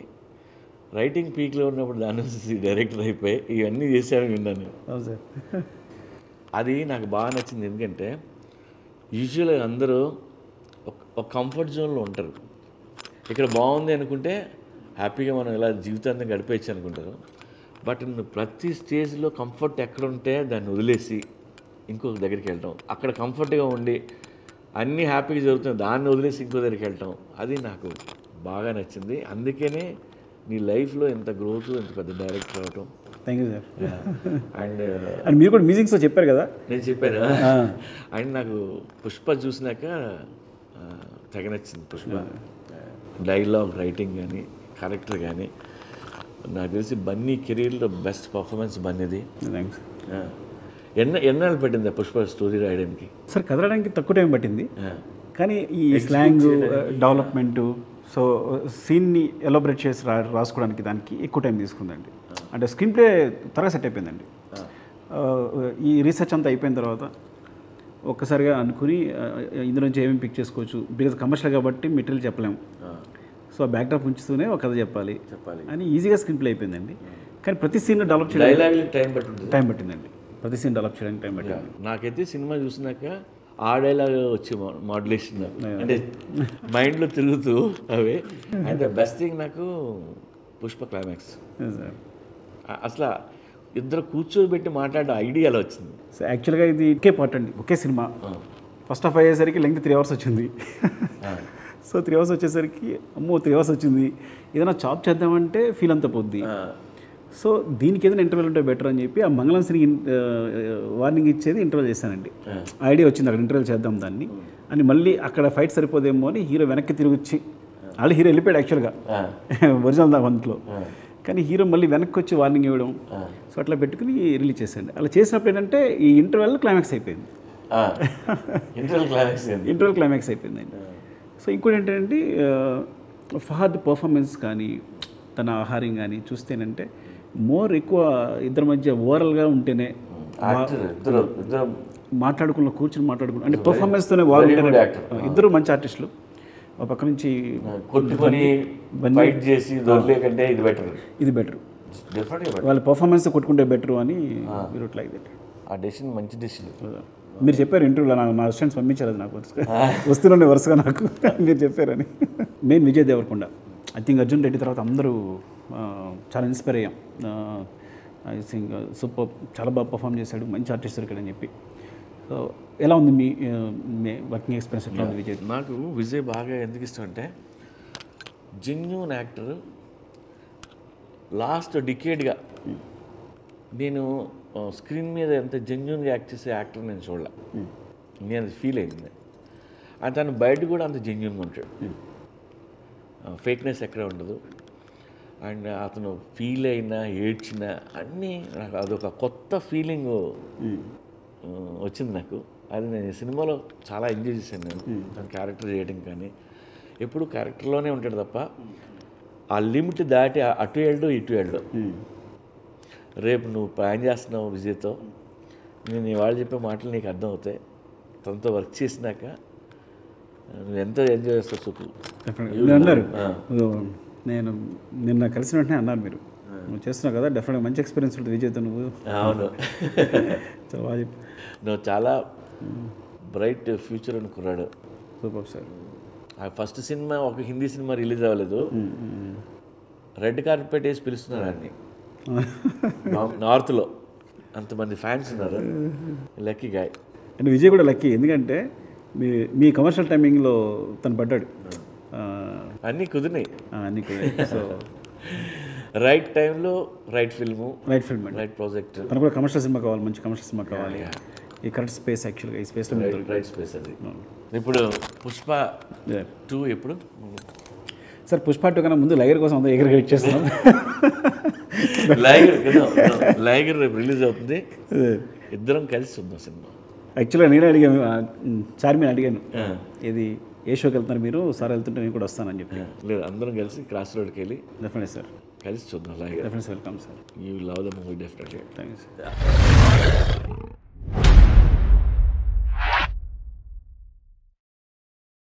రైటింగ్ పీక్లో ఉన్నప్పుడు దాన్ని వదిలేసి డైరెక్టర్ అయిపోయి, ఇవన్నీ చేశాను విన్నాను. అది నాకు బాగా నచ్చింది. ఎందుకంటే యూజువల్గా అందరూ ఒక కంఫర్ట్ జోన్లో ఉంటారు. ఇక్కడ బాగుంది అనుకుంటే హ్యాపీగా మనం ఇలా జీవితాన్ని గడిపేయచ్చు అనుకుంటారు. బట్ ప్రతి స్టేజ్లో కంఫర్ట్ ఎక్కడ ఉంటే దాన్ని వదిలేసి ఇంకొక దగ్గరికి వెళ్ళటం, అక్కడ కంఫర్ట్గా ఉండి అన్నీ హ్యాపీగా జరుగుతుంది, దాన్ని వదిలేసి ఇంకో దగ్గరికి వెళ్ళటం, అది నాకు బాగా నచ్చింది. అందుకనే నీ లైఫ్లో ఎంత గ్రోత్, ఎంత పెద్ద డైరెక్టర్ అవటం. Thank you sir. And and మీరు కూడా మ్యూజిక్స్లో చెప్పారు కదా. నేను చెప్పాను. అండ్ నాకు పుష్ప చూసినాక తెగ నచ్చింది. పుష్ప డైలాగ్ రైటింగ్ కానీ క్యారెక్టర్ కానీ నాకు తెలిసి బన్నీ కెరీర్లో బెస్ట్ పర్ఫార్మెన్స్ బన్నీది. థ్యాంక్స్. ఎన్నాళ్ళు పట్టింది పుష్ప స్టోరీ రాయడానికి? సార్ కదలడానికి తక్కువ టైం పట్టింది, కానీ ఈ స్లాంగ్ డెవలప్మెంటు, సో సీన్ని ఎలాబరేట్ చేసి రాసుకోవడానికి దానికి ఎక్కువ టైం తీసుకుందండి. అంటే స్క్రీన్ ప్లే త్వరగా సెట్ అయిపోయిందండి. ఈ రీసెర్చ్ అంతా అయిపోయిన తర్వాత ఒక్కసారిగా అనుకుని ఇందులో నుంచి ఏమేమి పిక్ చేసుకోవచ్చు, బికాజ్ కమర్షియల్ కాబట్టి మెటీరియల్ చెప్పలేము, సో బ్యాక్డ్రాప్ ఉంచుతూనే ఒక కథ చెప్పాలి అని ఈజీగా స్క్రీన్ ప్లే అయిపోయిందండి. కానీ ప్రతి సీన్ డెవలప్ చేయడానికి టైం పట్టిందండి. ప్రతి సీన్ డెవలప్ చేయడానికి టైం పట్టింది. నాకైతే సినిమా చూసినాక ఆ డైలాగ్ వచ్చి మాడ్యులేషన్ అంటే మైండ్లో తిరుగుతూ అవే. అండ్ బెస్ట్ థింగ్ నాకు పుష్ప క్లైమాక్స్. అసలు ఇద్దరు కూర్చోబెట్టి మాట్లాడే ఐడియాలో వచ్చింది. సో యాక్చువల్గా ఇది ఒకే పార్ట్ అండి, ఒకే సినిమా. ఫస్ట్ హాఫ్ అయ్యేసరికి లెంగ్త్ 3 hours వచ్చింది. సో 3 hours వచ్చేసరికి అమ్మో 3 hours వచ్చింది, ఏదైనా చాప్ చేద్దామంటే ఫీల్ అంతా పోద్ది. సో దీనికి ఏదైనా ఇంటర్వెల్ ఉంటే బెటర్ అని చెప్పి ఆ మంగళం సినికి వార్నింగ్ ఇచ్చేది ఇంటర్వెల్ చేశానండి. ఐడియా వచ్చింది అక్కడ ఇంటర్వెల్ చేద్దాం దాన్ని అని. మళ్ళీ అక్కడ ఫైట్ సరిపోదేమో అని హీరో వెనక్కి తిరిగి వచ్చి, ఆల్రెడీ హీరో వెళ్ళిపోయాడు యాక్చువల్గా ఒరిజినల్ దాంట్లో, కానీ హీరో మళ్ళీ వెనక్కి వచ్చి వార్నింగ్ ఇవ్వడం, సో అట్లా పెట్టుకుని రిలీజ్ చేశాను. అలా చేసినప్పుడు ఏంటంటే ఈ ఇంటర్వెల్ క్లైమాక్స్ అయిపోయింది. ఇంటర్వెల్ క్లైమాక్స్ అయిపోయిందండి. సో ఇంకోటి ఏంటంటే ఫహద్ పర్ఫార్మెన్స్ కానీ తన ఆహారం కానీ చూస్తేనంటే మోర్ ఎక్కువ ఇద్దరి మధ్య ఓవరాల్గా ఉంటేనే కూర్చొని మాట్లాడుకున్న అంటే పర్ఫార్మెన్స్తోనే బాగుంటేనే. ఇద్దరు మంచి ఆర్టిస్టులు, ఒక పక్క నుంచి ఇది బెటర్, వాళ్ళ పర్ఫార్మెన్స్ కొట్టుకుంటే బెటర్ అని మీరు లైక్ దట్. ఆ డెసిషన్ మంచి డెసిషన్. మీరు చెప్పారు ఇంటర్వ్యూలో, నా అసిస్టెంట్స్ పంపించారు, అది నాకు వస్తున్నాయి వరుసగా నాకు మీరు చెప్పారని. Main Vijay Devarakonda, I think Arjun Reddy తర్వాత అందరూ చాలా ఇన్స్పైర్ అయ్యాం. ఐ థింక్ సూపర్, చాలా బాగా పర్ఫామ్ చేశాడు, మంచి ఆర్టిస్ట్ దొరికాడని చెప్పి. సో ఎలా ఉంది మీ వర్కింగ్ ఎక్స్పీరియన్స్, ఎట్లా ఉంది విజయ్? నాకు విజయ్ బాగా ఎందుకు ఇష్టం అంటే జెన్యూన్ యాక్టర్. లాస్ట్ డికేడ్గా నేను స్క్రీన్ మీద ఎంత జెన్యూన్గా యాక్ట్ చేసే యాక్టర్ నేను చూడలే. నేను అది ఫీల్ అయింది. తను బయట కూడా అంత జెన్యూన్గా ఉంటాడు, ఫేక్నెస్ ఎక్కడ ఉండదు. అండ్ అతను ఫీల్ అయినా ఏడ్చినా అన్నీ నాకు అదొక కొత్త ఫీలింగ్ వచ్చింది నాకు. అది నేను ఈ సినిమాలో చాలా ఎంజాయ్ చేశాను. నేను తన క్యారెక్టర్ చేయడం కానీ ఎప్పుడు క్యారెక్టర్లోనే ఉంటాడు తప్ప ఆ లిమిట్ దాటి అటు వెళ్ళడు ఇటు వెళ్ళడు. రేపు నువ్వు ప్లాన్ చేస్తున్నావు విజయ్తో, నేను ఇవాళ చెప్పే మాటలు నీకు అర్థం అవుతాయి. తనతో వర్క్ చేసినాక నువ్వు ఎంత ఎంజాయ్ చేస్తావు చూపు. అన్నారు, నేను నిన్న కలిసిన వెంటనే అన్నారు, మీరు నువ్వు చేస్తున్నావు కదా డెఫినెట్గా మంచి ఎక్స్పీరియన్స్ ఉంటుంది విజయ్తో. నువ్వు అవును, చాలా బాగా చెప్పి, నువ్వు చాలా బ్రైట్ ఫ్యూచర్ అనుకున్నాడు. Super sir. ఆ ఫస్ట్ సినిమా ఒక హిందీ సినిమా రిలీజ్ అవ్వలేదు, రెడ్ కార్పెట్ వేసి పిలుస్తున్నారు అన్ని నార్త్లో. అంతమంది ఫ్యాన్స్ ఉన్నారు. Lucky guy. అండ్ విజయ్ కూడా లక్కీ, ఎందుకంటే మీ కమర్షియల్ టైమింగ్లో తను పడ్డాడు. అన్నీ కుదిరినాయి. సో రైట్ టైంలో రైట్ ఫిల్మ్ అండి, రైట్ ప్రాజెక్ట్. తనకు కూడా కమర్షియల్ సినిమా కావాలి, మంచి కమర్షియల్ సినిమా కావాలి. ఈ కరెక్ట్ స్పేస్, యాక్చువల్గా ఈ స్పేస్లో రైట్ స్పేస్ అది. ఇప్పుడు పుష్ప 2 ఎప్పుడు సార్? పుష్ప 2 కన్నా ముందు లైగర్ కోసం అంతా ఎగర్ వెయిట్ చేస్తున్నాం. లైగర్ రేపు రిలీజ్ అవుతుంది, ఇద్దరం కలిసి చూద్దాం సినిమా. యాక్చువల్గా నేను అడిగాను, చార్మిని అడిగాను, ఇది ఏ షోకి వెళ్తున్నారు మీరు? సార్ వెళ్తుంటే నేను కూడా వస్తానని చెప్పి. లేదు, అందరం కలిసి క్రాస్ రోడ్కి వెళ్ళి డెఫినెట్ సార్ కలిసి చూద్దాం. Liger definite welcome sir. You love the movie definitely. Thank you sir.